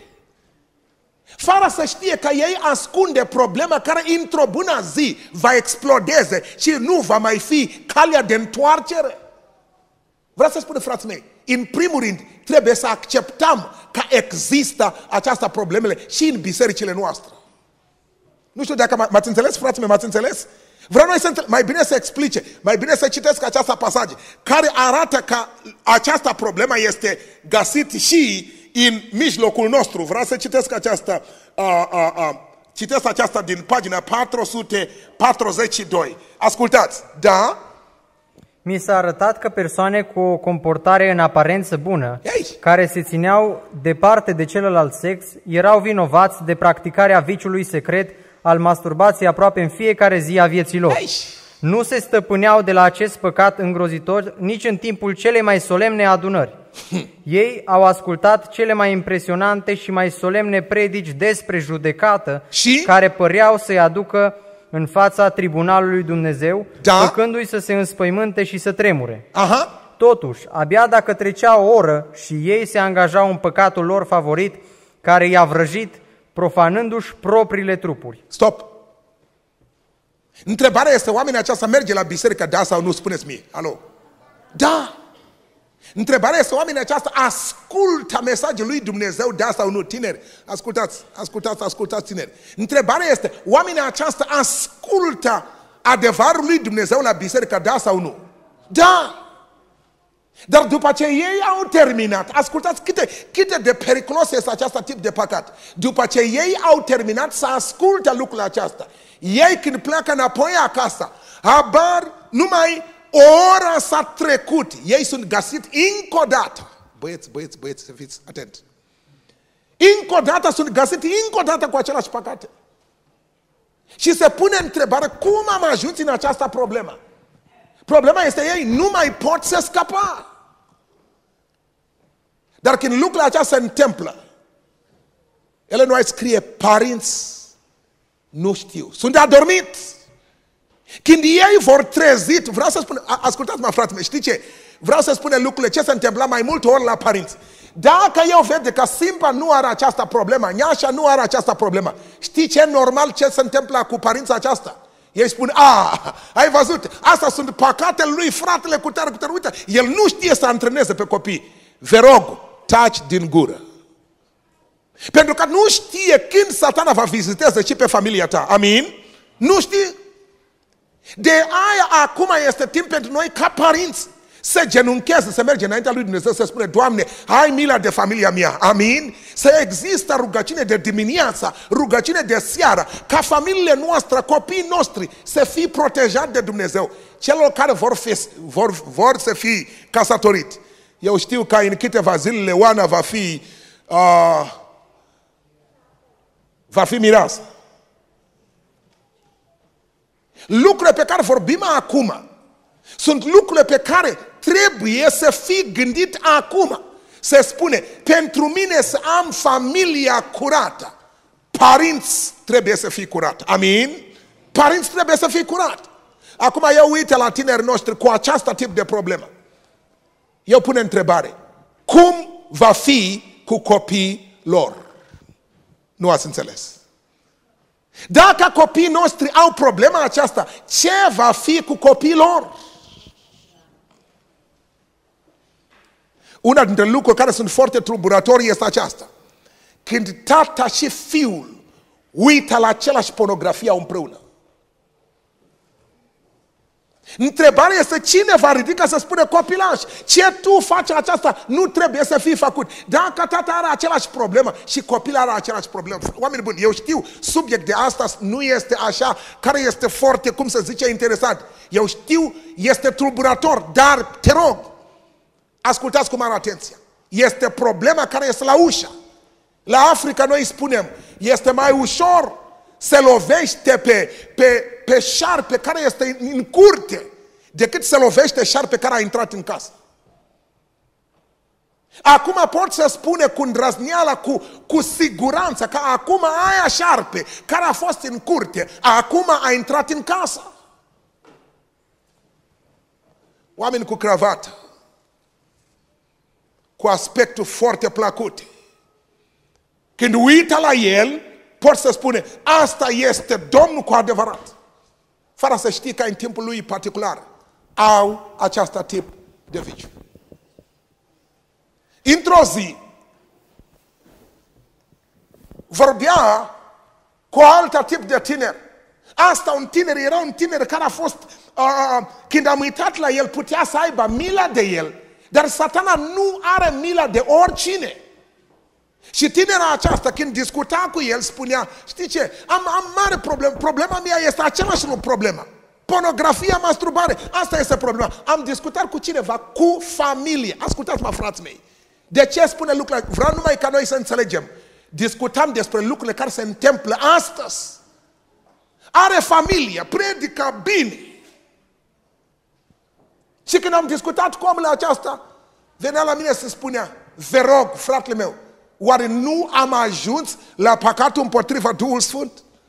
Fără să știe că ei ascunde problema care într-o bună zi va explodeze și nu va mai fi calea de întoarcere. Vreau să spun, frații mei, în primul rând trebuie să acceptăm că există această problemele și în bisericile noastre. Nu știu dacă m-ați înțeles, frații mei, m-ați înțeles? Vreau noi să înțeleg, mai bine să explice, mai bine să citesc această pasage, care arată că această problemă este găsit și în mijlocul nostru. Vreau să citesc aceasta, a, a, a, citesc aceasta din pagina patru sute patruzeci și doi. Ascultați, da? Mi s-a arătat că persoane cu o comportare în aparență bună, Ei. care se țineau departe de celălalt sex, erau vinovați de practicarea viciului secret al masturbației aproape în fiecare zi a vieții lor. Ei. Nu se stăpâneau de la acest păcat îngrozitor nici în timpul celei mai solemne adunări. Ei au ascultat cele mai impresionante și mai solemne predici despre judecată, Și? care păreau să-i aducă în fața tribunalului Dumnezeu, Da. făcându-i să se înspăimânte și să tremure. Aha. Totuși, abia dacă trecea o oră și ei se angajau în păcatul lor favorit, care i-a vrăjit, profanându-și propriile trupuri. Stop. Întrebarea este, oamenii aceasta merge la biserică, da sau nu? Spuneți mie. Alo? Da. Întrebarea este, oamenii aceasta ascultă mesajul lui Dumnezeu, da sau nu? Tineri, ascultați, ascultați, ascultați, tineri. Întrebarea este, oamenii aceasta ascultă adevărul lui Dumnezeu la biserică, da sau nu? Da. Dar după ce ei au terminat, ascultați câte, câte de periculos este acest tip de păcat. După ce ei au terminat să asculte lucrul acesta, ei când pleacă înapoi acasă, habar numai o oră s-a trecut, ei sunt găsiți încă o dată. Băieți, băieți, băieți, să fiți atenți. Încă o dată sunt găsiți încă o dată cu același păcate. Și se pune întrebarea, cum am ajuns în această problemă? Problema este, ei nu mai pot să scapa. Dar când lucrurile acestea se întâmplă, ele nu mai scrie, părinți nu știu, sunt adormiți. Când ei vor trezi, vreau să spun, ascultați-mă, frate mei, știi ce? Vreau să spun lucrurile, ce se întâmplă mai multe ori la părinți. Dacă eu vede că Simpa nu are această problemă, Neașa nu are această problemă, știi ce normal ce se întâmplă cu părinții aceasta? Ei spun, a, ai văzut, astea sunt păcatele lui, fratele cu tare, cu tare, uite, el nu știe să antreneze pe copii. Vă rog, taci din gură. Pentru că nu știe când Satana va viziteze și pe familia ta. Amin? Nu știe? De aia acum este timp pentru noi ca părinți să genuncheze, să merge înaintea lui Dumnezeu, să spune, Doamne, ai milă de familia mea, amin? Să există rugăciune de dimineața, rugăciune de seară, ca familiile noastre, copiii noștri să fie protejați de Dumnezeu. Celor care vor, fi, vor, vor să fie căsătoriți. Eu știu că în câteva zile Oana va fi uh, va fi mireasă. Lucrurile pe care vorbim acum sunt lucrurile pe care trebuie să fii gândit acum. Se spune, pentru mine să am familia curată, părinți trebuie să fii curat. Amin? Părinți trebuie să fii curat. Acum eu uite la tinerii noștri cu aceasta tip de problemă. Eu pun întrebare. Cum va fi cu copiii lor. Nu ați înțeles. Dacă copiii noștri au problema aceasta, ce va fi cu copiii lor? Una dintre lucruri care sunt foarte tulburători este aceasta. Când tata și fiul uită la același pornografie împreună. Întrebarea este cine va ridica să spună copilaș, ce tu faci aceasta nu trebuie să fii făcut. Dacă tata are același problemă și copilul are același problemă. Oameni buni, eu știu, subiect de asta nu este așa, care este foarte, cum să zice, interesant. Eu știu, este tulburător, dar te rog, ascultați cu mare atenție. Este problema care este la ușă. La Africa noi spunem, este mai ușor să lovește pe, pe, pe șarpe care este în curte decât să lovește șarpe care a intrat în casă. Acum pot să spune cu îndrăzneala, cu, cu siguranță că acum aia șarpe care a fost în curte, acum a intrat în casă. Oameni cu cravată, cu aspectul foarte plăcut. Când uită la el, pot să spune, asta este Domnul cu adevărat. Fără să știi că în timpul lui particular au aceasta tip de viciu. Într-o zi, vorbea cu alt tip de tineri. Asta un tiner, era un tiner care a fost, uh, când am uitat la el, putea să aibă milă de el, dar Satana nu are milă de oricine. Și tinera aceasta, când discuta cu el, spunea, știi ce, am, am mare problemă, problema mea este același lucru problema. Pornografia, masturbare, asta este problema. Am discutat cu cineva, cu familie. Ascultați-mă, frații mei. De ce spune lucrurile? Vreau numai ca noi să înțelegem. Discutam despre lucrurile care se întâmplă astăzi. Are familie, predică bine. Și când am discutat cu omul aceasta, venea la mine să spunea, vă rog, fratele meu, oare nu am ajuns la păcatul împotriva Duhul Sfânt?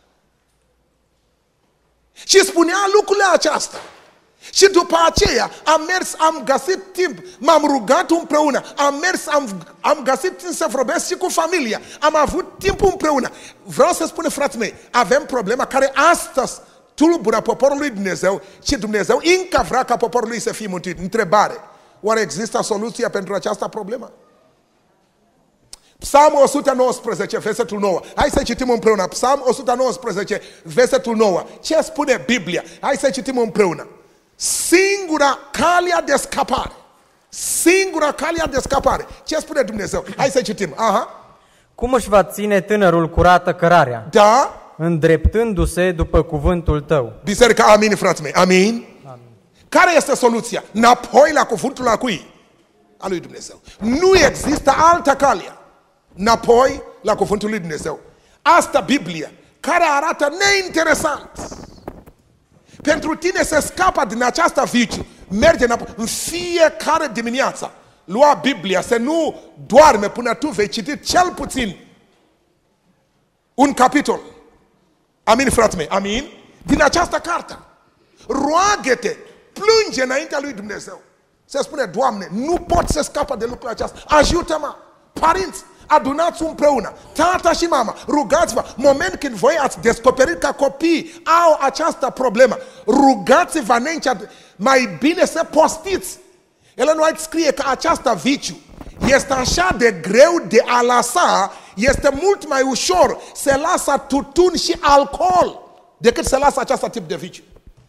Și spunea lucrurile acestea. Și după aceea am mers, am găsit timp, m-am rugat împreună, am mers, am, am găsit timp să vorbesc și cu familia, am avut timp împreună. Vreau să spun, frații mei, avem problema care astăzi tulbură poporul lui Dumnezeu și Dumnezeu încă vrea ca poporul lui să fie mântuit. Întrebare, oare există soluția pentru această problemă? Psalmul o sută nouăsprezece, versetul nouă. Hai să citim împreună. Psalm o sută nouăsprezece, versetul nouă. Ce spune Biblia? Hai să citim împreună. Singura calea de scapare. Singura calea de scapare. Ce spune Dumnezeu? Hai să citim. Aha. Cum își va ține tânărul curată cărarea? Da. Îndreptându-se după cuvântul tău. Biserica, amin, frații mei. Amin. Amin. Care este soluția? Înapoi la cuvântul la cui? A lui Dumnezeu. Nu există altă cale. Înapoi la cuvântul lui Dumnezeu. Asta Biblia, care arată neinteresant. Pentru tine să scapă din această viciu, merge înapoi. În fiecare dimineață, lua Biblia, să nu doarme până tu vei citi cel puțin un capitol. Amin, frații mei, amin? Din această carte. Roagă-te, plânge înaintea lui Dumnezeu. Se spune, Doamne, nu pot să scapă de lucrul acesta. Ajută-mă, părinți. Adunați împreună, tata și mama, rugați-vă, moment când voi ați descoperit că copiii au această problemă, rugați-vă înainte, mai bine să postiți. Ellen White scrie că această viciu este așa de greu de a lăsa, este mult mai ușor să lasă tutun și alcool decât să lasă acest tip de viciu.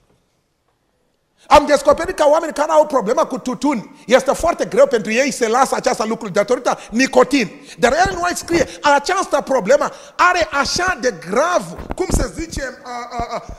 Am descoperit că oamenii care au problema cu tutun, este foarte greu pentru ei să lasă această lucru datorită nicotin. Dar Ellen White scrie, această problemă are așa de grav, cum să zicem, a, a, a,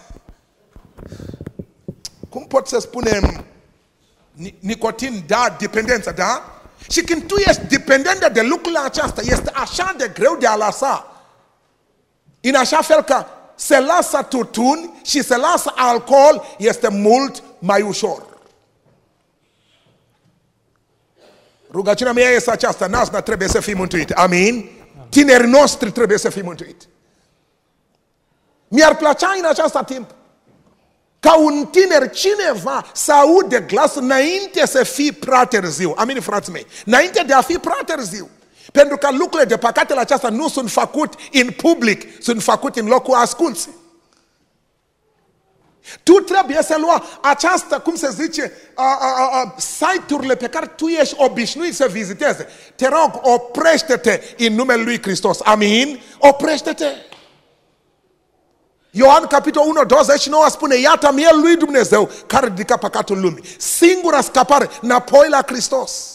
cum pot să spunem, nicotin, da, dependență, da? Și când tu ești dependent de lucrurile acestea, este așa de greu de a lăsa. În așa fel că se lasă tutun și se lasă alcool, este mult mai ușor. Rugăciunea mea este aceasta, Nazna trebuie să fie mântuit. Amin? Amin. Tinerii noștri trebuie să fie mântuit. Mi-ar plăcea în acest timp ca un tiner, cineva să aude glasul înainte să fie prea târziu. Amin, frații mei? Înainte de a fi prea târziu. Pentru că lucrurile de păcatele acestea nu sunt făcute în public, sunt făcute în locul ascuns. Tu trebuie să lua aceasta, cum se zice, a, a, a, site-urile pe care tu ești obișnuit să viziteze. Te rog, oprește-te în numele lui Hristos. Amin? Oprește-te. Ioan, capitolul unu, douăzeci și nouă spune, iată Mielul lui Dumnezeu care ridică păcatul lumii. Singura scapare, înapoi la Hristos.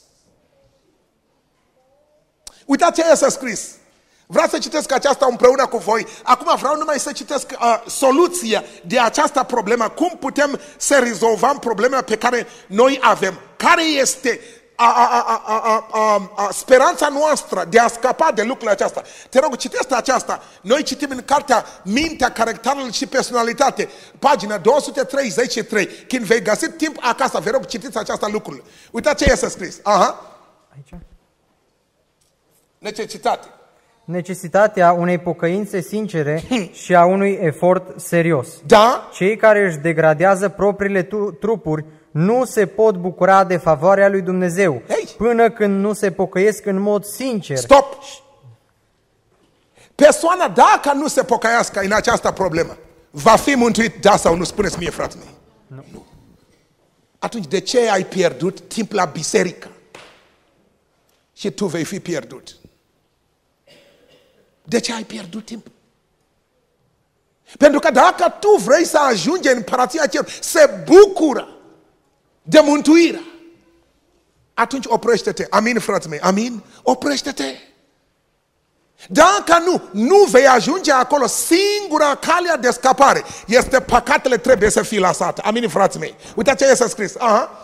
Uitați ce este scris. Vreau să citesc aceasta împreună cu voi. Acum vreau numai să citesc uh, soluția de această problemă. Cum putem să rezolvăm problema pe care noi avem. Care este a, a, a, a, a, a, speranța noastră de a scapa de lucrurile acestea. Te rog, citește aceasta. Noi citim în cartea Mintea, Caracterul și Personalitate, pagina două sute treizeci și trei. Când vei găsi timp acasă, vă rog, citiți această lucruri. Uitați ce este scris. Aha. Aici. Necesitate. Necesitatea unei pocăințe sincere și a unui efort serios. Da? Cei care își degradează propriile trupuri nu se pot bucura de favoarea lui Dumnezeu Hey. până când nu se pocăiesc în mod sincer. Stop! Persoana, dacă nu se pocăiască în această problemă, va fi mântuit, da sau nu? Spuneți mie, frate mei. Nu. nu. Atunci de ce ai pierdut timp la biserică? Și tu vei fi pierdut. De ce ai pierdut timp? Pentru că dacă tu vrei să ajungi în împărăția cerului, se bucură de mântuire, atunci oprește-te. Amin, frații mei? Amin? Oprește-te. Dacă nu, nu vei ajunge acolo. Singura calea de scapare este păcatele trebuie să fie lăsate. Amin, frații mei? Uitați ce este scris. Aha.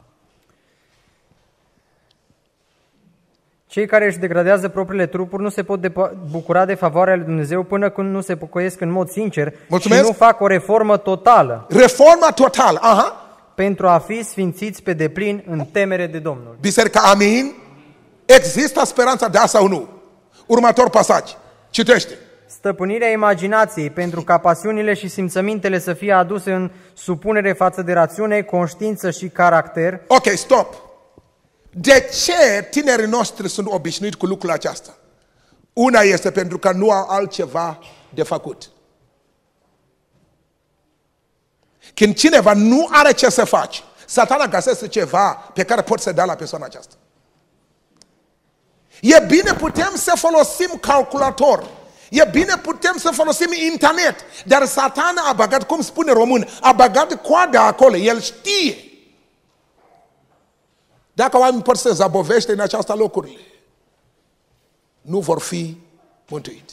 Cei care își degradează propriile trupuri nu se pot de bucura de favoarea lui Dumnezeu până când nu se pocăiesc în mod sincer. Mulțumesc. Și nu fac o reformă totală. Reforma totală, aha. Pentru a fi sfințiți pe deplin în temere de Domnul. Biserica, amin? Există speranța de asta sau nu? Următor pasaj. Citește. Stăpânirea imaginației pentru ca pasiunile și simțămintele să fie aduse în supunere față de rațiune, conștiință și caracter. Ok, stop. De ce tinerii noștri sunt obișnuiți cu lucrul acesta? Una este pentru că nu au altceva de făcut. Când cineva nu are ce să faci, Satana găsește ceva pe care poți să dea la persoana aceasta. E bine, putem să folosim calculator. E bine, putem să folosim internet. Dar Satana a băgat, cum spune român, a băgat coada acolo. El știe. Dacă oamenii pot să zabovește în această locurile, nu vor fi mântuiți.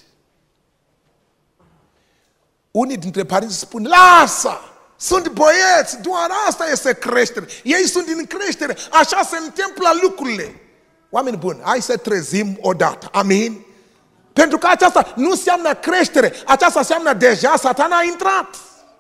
Unii dintre părinți spun, lasă! Sunt băieți, doar asta este creștere. Ei sunt în creștere, așa se întâmplă lucrurile. Oameni buni, hai să trezim odată. Amin? Pentru că aceasta nu înseamnă creștere, aceasta înseamnă deja Satana a intrat.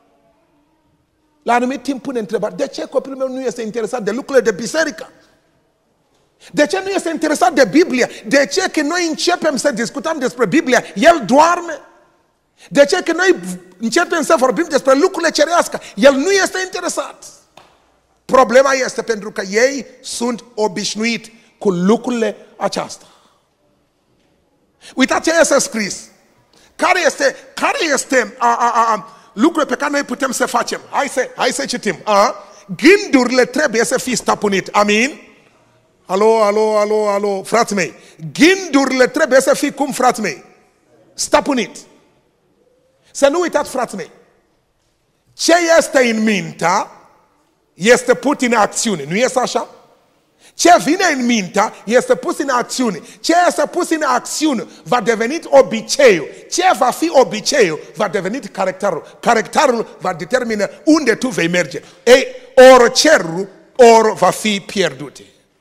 La anumit timp pune întrebare, de ce copilul meu nu este interesat de lucrurile de biserică? De ce nu este interesat de Biblie? De ce când noi începem să discutăm despre Biblie, el doarme? De ce când noi începem să vorbim despre lucrurile cerească, el nu este interesat? Problema este pentru că ei sunt obișnuiți cu lucrurile acestea. Uitați ce este scris. Care este, care este a, a, a, lucrurile pe care noi putem să facem? Hai să, hai să citim. A? Gândurile trebuie să fie stăpânite. Amin? Alo, alo, alo, alo, frații mei. Gândurile trebuie să fie cum, frații mei? Stăpânit. Să nu uitați, frații mei. Ce este în mintea este pus în acțiune. Nu este așa? Ce vine în mintea este pus în acțiune. Ce este pus în acțiune va deveni obiceiul. Ce va fi obiceiul va deveni caracterul. Caracterul va determina unde tu vei merge. Ei, ori cerul, ori va fi pierdut.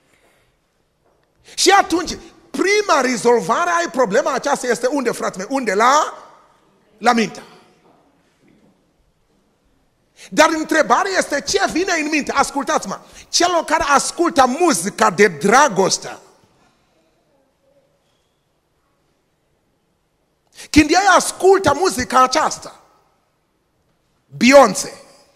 Și atunci, prima rezolvare a problema aceasta este unde, frate meu? Unde? La, la minte. Dar întrebarea este ce vine în minte. Ascultați-mă. Celor care ascultă muzica de dragoste, când ei ascultă muzica aceasta, Beyoncé,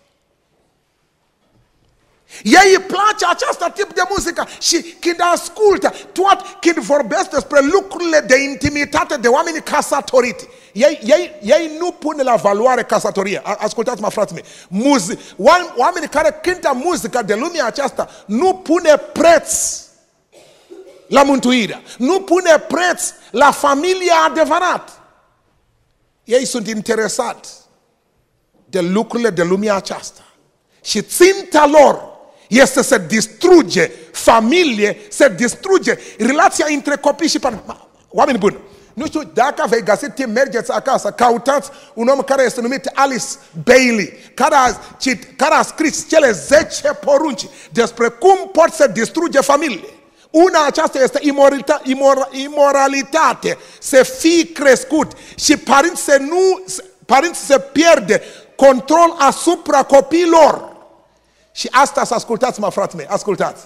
Ei îi place aceasta tip de muzică și când ascultă, tot când vorbesc despre lucrurile de intimitate de oameni casatoriți, ei, ei, ei nu pune la valoare casatoria. Ascultați-mă, frații mei, Muzi, oamenii care cântă muzica de lumea aceasta nu pune preț la mântuirea, nu pune preț la familia adevărată. Ei sunt interesați de lucrurile de lumea aceasta și ținta lor este să distruge familie, să distruge relația între copii și părinți. Oameni buni, nu știu dacă vei găsi timp, mergeți acasă, căutați un om care este numit Alice Bailey, care a, care a scris cele zece porunci despre cum poți să distruge familie. Una aceasta este imoralitate, imor, imoralitate, să fii crescut și părinți să nu, părinți să pierde control asupra copiilor. Și asta să ascultați-mă, frații mei, ascultați.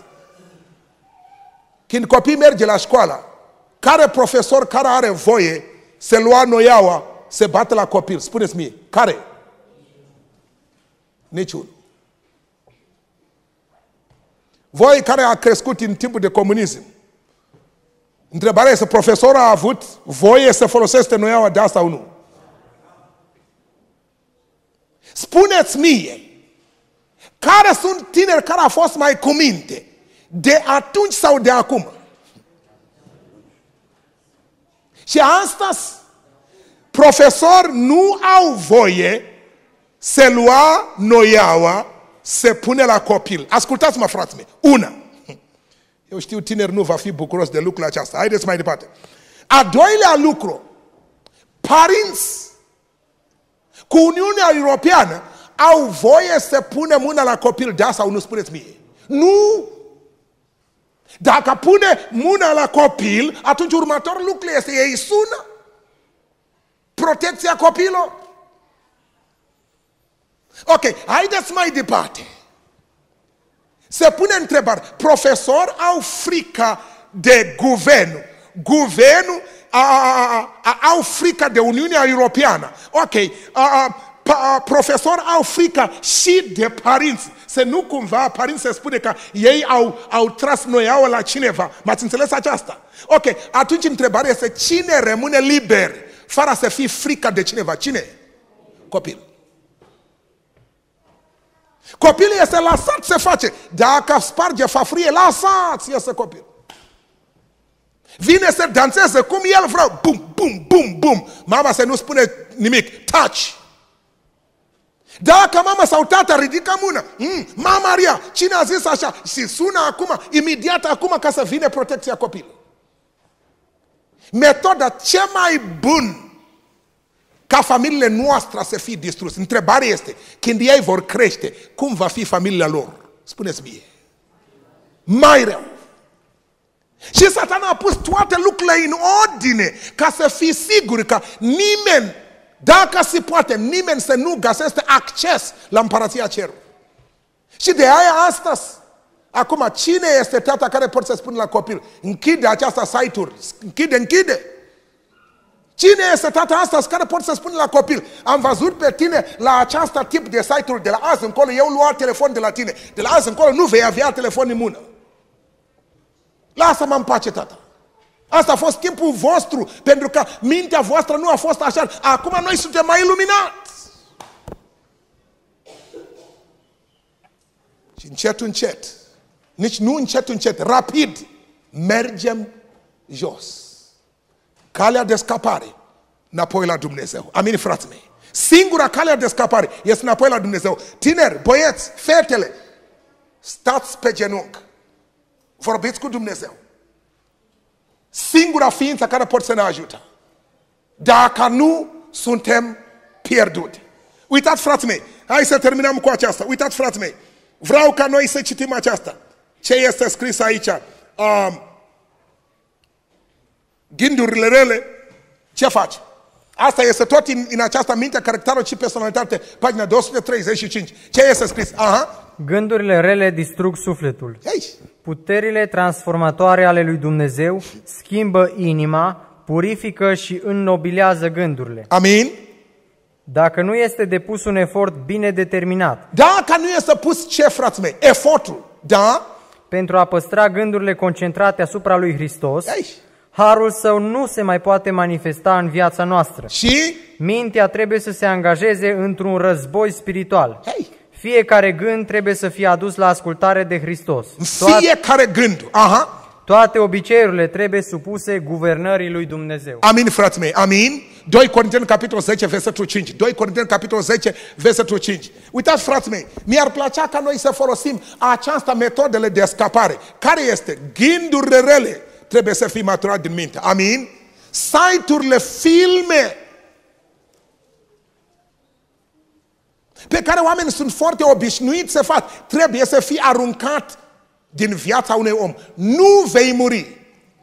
Când copiii merge la școală, care profesor care are voie să lua noiaua, se bate la copil? Spuneți mie, care? Niciun. Voi care a crescut în timpul de comunism, întrebarea este, profesorul a avut voie să folosește noiaua de asta sau nu? Spuneți mie, care sunt tineri care au fost mai cu minte? De atunci sau de acum? Și astăzi, profesori nu au voie să lua noiaua, se pune la copil. Ascultați-mă, frații mei. Una. Eu știu, tineri nu va fi bucuros de lucrul acesta. Haideți mai departe. A doilea lucru. Părinți cu Uniunea Europeană au voie să pune mâna la copil, da sau nu, spuneți mie? Nu! Dacă pune mâna la copil, atunci următorul lucru este, ei sună protecția copilului. Ok, haideți mai departe. Se pune întrebare, profesori au frică de guvernul. Guvernul a, a, a, au frică de Uniunea Europeană. Ok, a, a, profesori au frică și de părinți. Să nu cumva părinți se spune că ei au, au tras noiaua la cineva. M-ați înțeles aceasta? Ok, atunci întrebarea este, cine rămâne liber fără să fie frică de cineva? Cine? Copil. Copilul este lăsat să face. Dacă sparge fafrie, lăsați, iese copil. Vine să danseze cum el vrea. Bum, bum, bum, bum. Mama să nu spune nimic. Touch. Dacă mama sau tata ridică mână, mm, mama Maria, cine a zis așa? Și sună acum, imediat acum, ca să vină protecția copilului. Metoda cea mai bună ca familiile noastre să fie distruse. Întrebarea este, când ei vor crește, cum va fi familia lor? Spuneți mie. Mai rău. Și Satana a pus toate lucrurile în ordine ca să fii sigur că nimeni, dacă se poate, nimeni să nu găsește acces la împărăția cerului. Și de aia astăzi, acum, cine este tata care poate să spună la copil? Închide această site-uri, închide, închide. Cine este tata astăzi care poate să spună la copil? Am văzut pe tine la aceasta tip de site-uri, de la azi încolo, eu lua telefon de la tine. De la azi încolo nu vei avea telefon în mână. Lasă-mă în pace, tata. Asta a fost timpul vostru, pentru că mintea voastră nu a fost așa. Acum noi suntem mai iluminați. Și încet, încet, nici nu încet, încet, rapid, mergem jos. Calea de scapare, înapoi la Dumnezeu. Amin, frații mei. Singura calea de scapare este înapoi la Dumnezeu. Tineri, băieți, fetele, stați pe genunchi. Vorbiți cu Dumnezeu. Singura ființă care poate să ne ajute. Dacă nu, suntem pierduti. Uitați, frații mei, hai să terminăm cu aceasta. Uitați, frații mei, vreau ca noi să citim aceasta. Ce este scris aici? Um, Gândurile rele, ce faci? Asta este tot în, în această minte, caracterul și personalitate, pagina două sute treizeci și cinci. Ce este scris? Aha. Gândurile rele distrug sufletul. Ei. Puterile transformatoare ale lui Dumnezeu schimbă inima, purifică și înnobilează gândurile. Amin. Dacă nu este depus un efort bine determinat Dacă nu este pus ce, frații mei? Efortul. Da? pentru a păstra gândurile concentrate asupra lui Hristos, Ei. harul său nu se mai poate manifesta în viața noastră. Și? Mintea trebuie să se angajeze într-un război spiritual. Hei. Fiecare gând trebuie să fie adus la ascultare de Hristos. Toate, Fiecare gând. Aha. toate obiceiurile trebuie supuse guvernării lui Dumnezeu. Amin, frații mei, amin. doi Corinteni, capitolul zece, versetul cinci. doi Corinteni, capitolul zece, versetul cinci. Uitați, frații mei, mi-ar plăcea ca noi să folosim această metodele de scapare. Care este? Gândurile rele trebuie să fie maturat din minte. Amin. Site-urile, filme pe care oamenii sunt foarte obișnuiți să fac, trebuie să fie aruncat din viața unui om. Nu vei muri.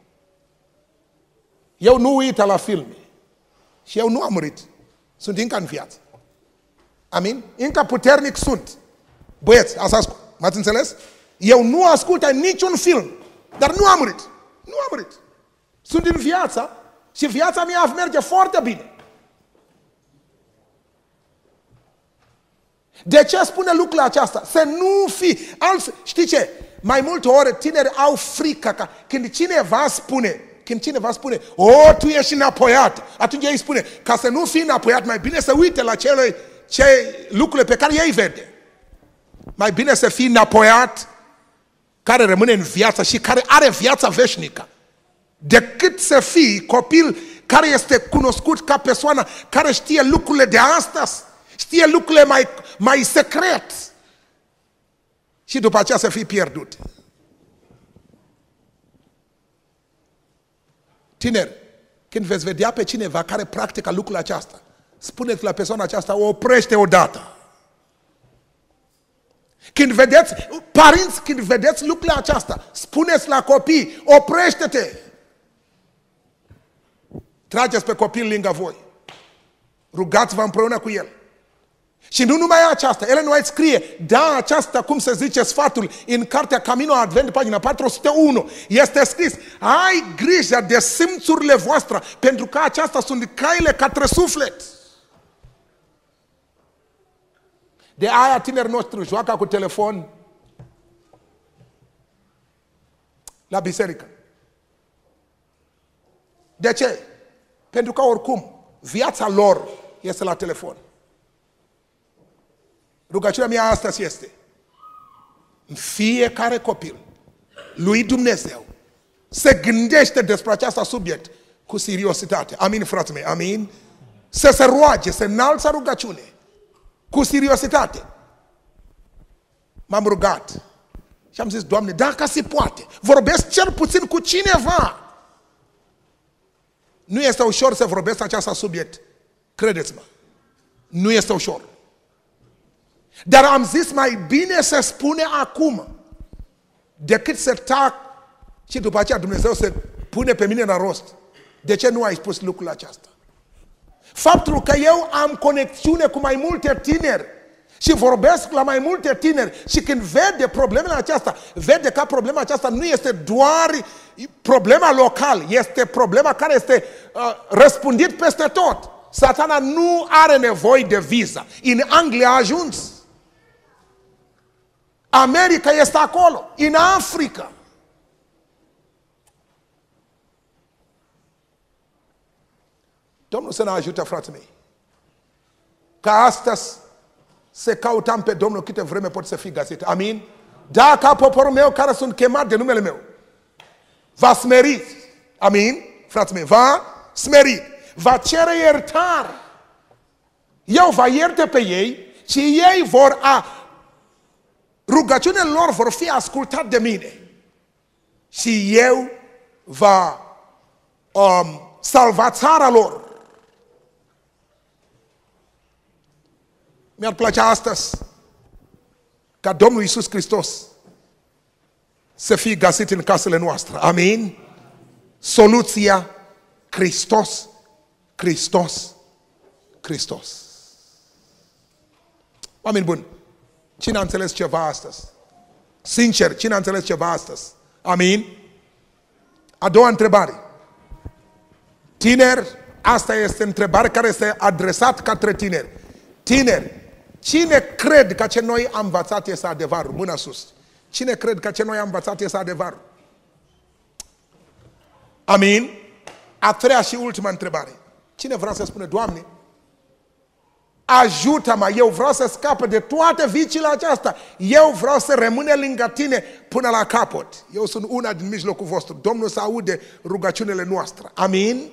Eu nu uit la filme. Și eu nu am murit. Sunt încă în viață. Amin? Încă puternic sunt. Băieți, asta ascult. M-ați înțeles? Eu nu ascult niciun film. Dar nu am murit. Nu am murit. Sunt în viață și viața mea merge foarte bine. De ce spune lucrul acesta? Să nu fi alți, știi ce? Mai multe ori tineri au frică ca când cineva spune, când cineva spune, o, tu ești înapoiat, atunci ei spune, ca să nu fii înapoiat, mai bine să uite la cele ce lucrurile pe care ei vede. Mai bine să fii înapoiat, care rămâne în viață și care are viața veșnică, decât să fii copil care este cunoscut ca persoană care știe lucrurile de astăzi, știe lucrurile mai, mai secret și după aceea să fii pierdut. Tineri, când veți vedea pe cineva care practică lucrul acesta, spuneți la persoana aceasta, o oprește odată. Când vedeți, părinți, când vedeți lucrurile acesta, spuneți la copii, oprește-te. Trageți pe copil lângă voi. Rugați-vă împreună cu el. Și nu numai aceasta, Ellen White scrie, da, aceasta, cum se zice sfatul, în cartea Camino Advent, pagina patru sute unu, este scris, ai grijă de simțurile voastre, pentru că aceasta sunt caile către suflet. De aia tinerii noștri joacă cu telefon la biserică. De ce? Pentru că oricum, viața lor este la telefon. Rugăciunea mea astăzi este, fiecare copil lui Dumnezeu se gândește despre acest subiect cu seriositate. Amin, frații mei, amin? Să se roage, să înalță rugăciune cu seriositate. M-am rugat și am zis, Doamne, dacă se poate, vorbesc cel puțin cu cineva. Nu este ușor să vorbesc acest subiect, credeți-mă, nu este ușor. Dar am zis, mai bine să spune acum decât să tac și după aceea Dumnezeu se pune pe mine la rost. De ce nu ai spus lucrul acesta? Faptul că eu am conexiune cu mai multe tineri și vorbesc la mai multe tineri și când vede problemele acestea, vede că problema aceasta nu este doar problema locală, este problema care este uh, răspândit peste tot. Satana nu are nevoie de viză. În Anglia a ajuns. America este acolo, în Africa. Domnul să ne ajute, frații mei, că astăzi să căutăm pe Domnul câte vreme pot să fie găsit. Amin? Dacă poporul meu care sunt chemat de numele meu va smeri, amin, frații mei, va smeri, va cere iertare, eu va ierte pe ei și ei vor a rugăciunile lor vor fi ascultate de mine și eu va um, salva țara lor. Mi-ar plăcea astăzi ca Domnul Iisus Hristos să fie găsit în casele noastre. Amin? Soluția Hristos, Hristos, Hristos. Oameni buni, cine a înțeles ceva astăzi? Sincer, cine a înțeles ceva astăzi? Amin? A doua întrebare. Tineri asta este întrebare care este adresat către tineri. Tineri, cine cred că ce noi am învățat este adevărul? Mâna sus. Cine cred că ce noi am învățat este adevărul? Amin? A treia și ultima întrebare. Cine vrea să spună, Doamne, ajută-mă, eu vreau să scap de toate viciile acestea. Eu vreau să rămâne lângă tine până la capăt. Eu sunt una din mijlocul vostru. Domnul să aude rugăciunile noastre. Amin?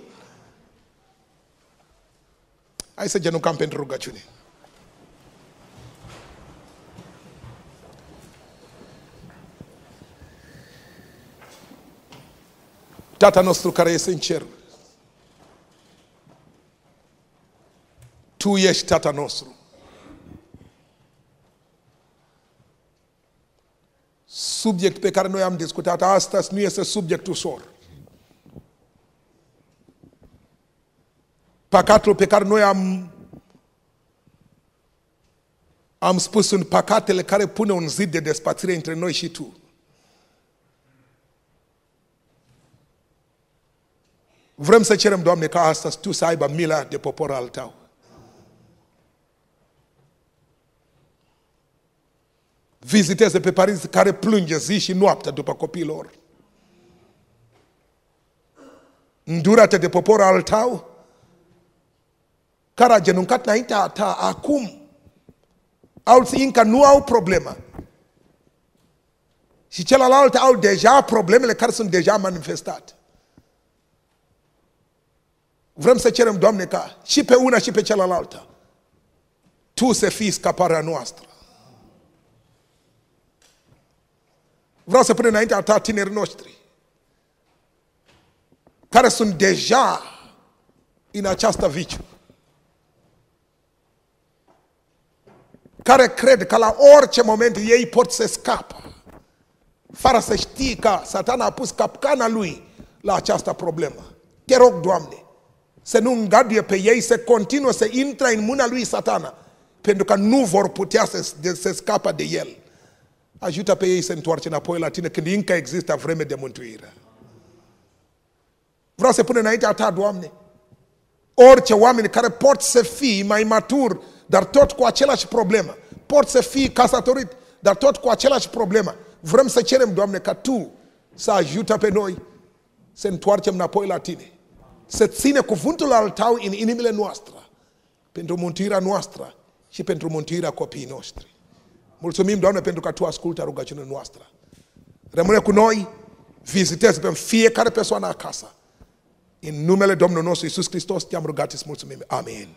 Hai să genuncăm pentru rugăciune. Tata nostru care este în cer, Tu ești Tata nostru. Subiect pe care noi am discutat astăzi nu este subiect ușor. Păcatul pe care noi am am spus sunt păcatele care pune un zid de despărțire între noi și Tu. Vrem să cerem, Doamne, ca astăzi Tu să aibă mila de popor al Tău. Viziteze pe părinți care plânge zi și noapte după copiilor. Îndură-te de popor al Tău care a genuncat înaintea Ta acum. Alții încă nu au problemă. Și celelalte au deja problemele care sunt deja manifestate. Vrem să cerem, Doamne, ca și pe una și pe cealaltă Tu să fii scaparea noastră. Vreau să pun înaintea Ta tinerii noștri care sunt deja în această viciu, care cred că la orice moment ei pot să scapă, fără să știi că Satana a pus capcana lui la această problemă. Te rog, Doamne, să nu îngăduie pe ei să continuă să intre în mâna lui Satana, pentru că nu vor putea să se scapă de el. Ajută pe ei să întoarce înapoi la Tine când încă există vreme de mântuire. Vreau să pun înaintea Ta, Doamne, orice oameni care pot să fie mai matur, dar tot cu același problemă. Pot să fie căsătorit, dar tot cu același problemă. Vrem să cerem, Doamne, ca Tu să ajută pe noi să întoarcem înapoi la Tine. Să ține cuvântul al Tău în inimile noastre, pentru mântuirea noastră și pentru mântuirea copiii noștri. Mulțumim, Doamne, pentru că Tu ascultă rugăciunea noastră. Rămâne cu noi, vizitează pe fiecare persoană acasă. În numele Domnului nostru Iisus Hristos Te-am rugat, Îți mulțumim. Amin.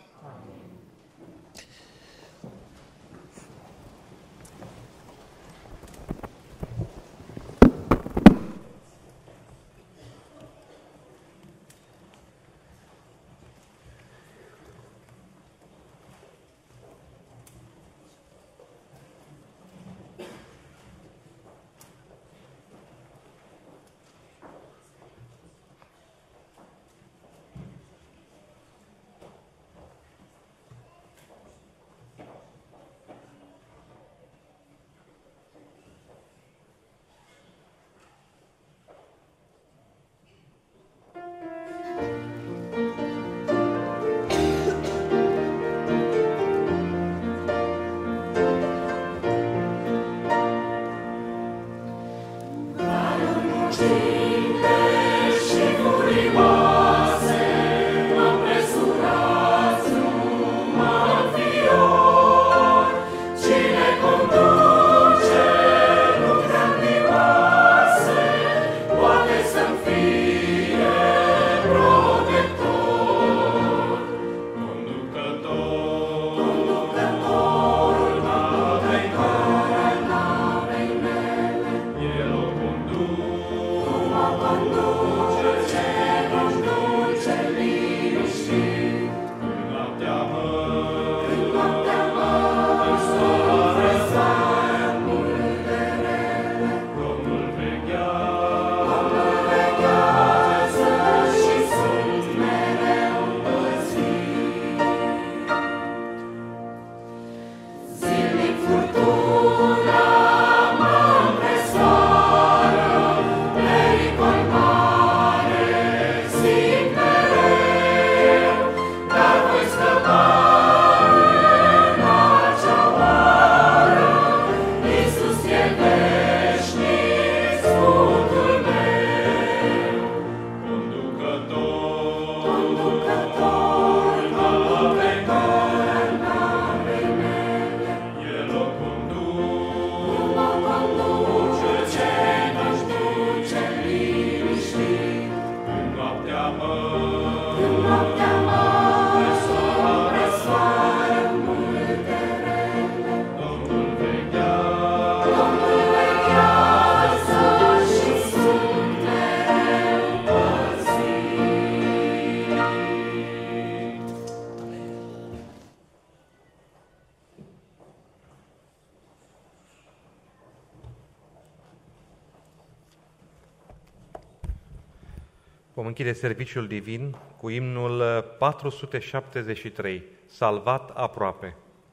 Vom închide serviciul divin cu imnul patru sute șaptezeci și trei, Salvat aproape.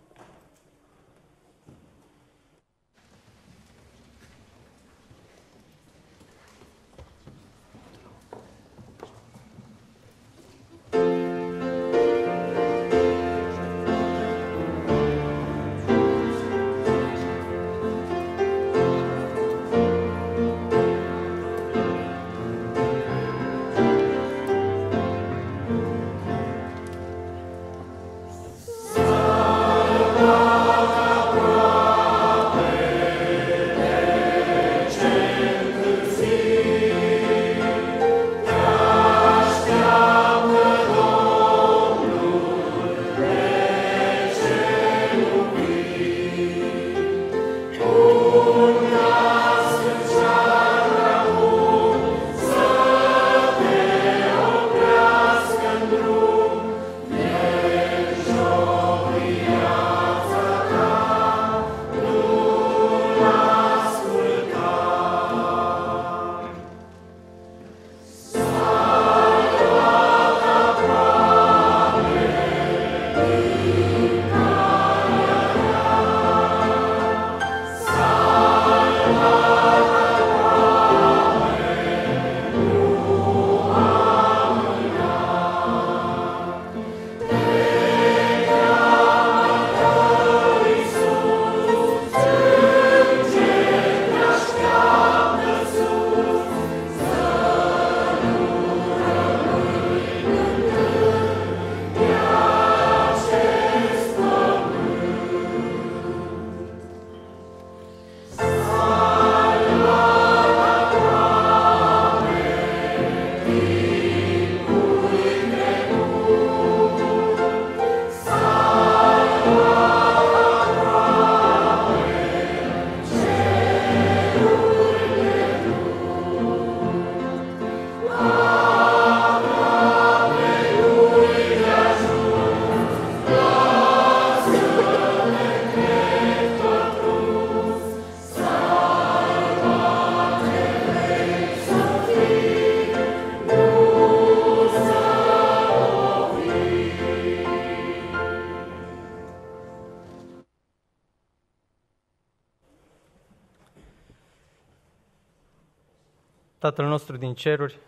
Tatăl nostru din ceruri,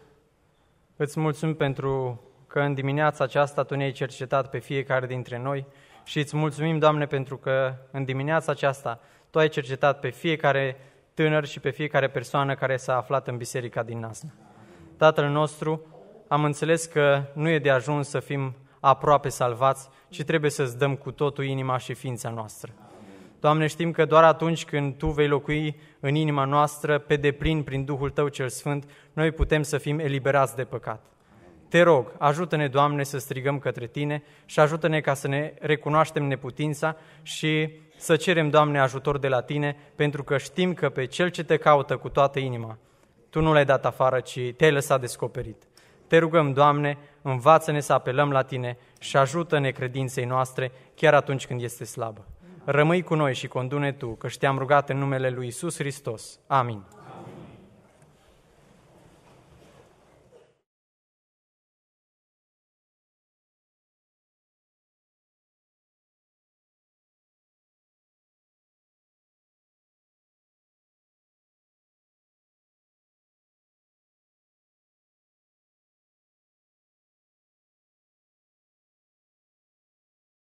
îți mulțumim pentru că în dimineața aceasta Tu ne-ai cercetat pe fiecare dintre noi și îți mulțumim, Doamne, pentru că în dimineața aceasta Tu ai cercetat pe fiecare tânăr și pe fiecare persoană care s-a aflat în biserica din Nasna. Tatăl nostru, am înțeles că nu e de ajuns să fim aproape salvați, ci trebuie să-ți dăm cu totul inima și ființa noastră. Doamne, știm că doar atunci când Tu vei locui în inima noastră pe deplin prin Duhul Tău cel Sfânt, noi putem să fim eliberați de păcat. Te rog, ajută-ne, Doamne, să strigăm către Tine și ajută-ne ca să ne recunoaștem neputința și să cerem, Doamne, ajutor de la Tine, pentru că știm că pe cel ce Te caută cu toată inima, Tu nu l-ai dat afară, ci Te-ai lăsat descoperit. Te rugăm, Doamne, învață-ne să apelăm la Tine și ajută-ne credinței noastre chiar atunci când este slabă. Rămâi cu noi și condu-ne Tu, că Te-am rugat în numele Lui Iisus Hristos. Amin.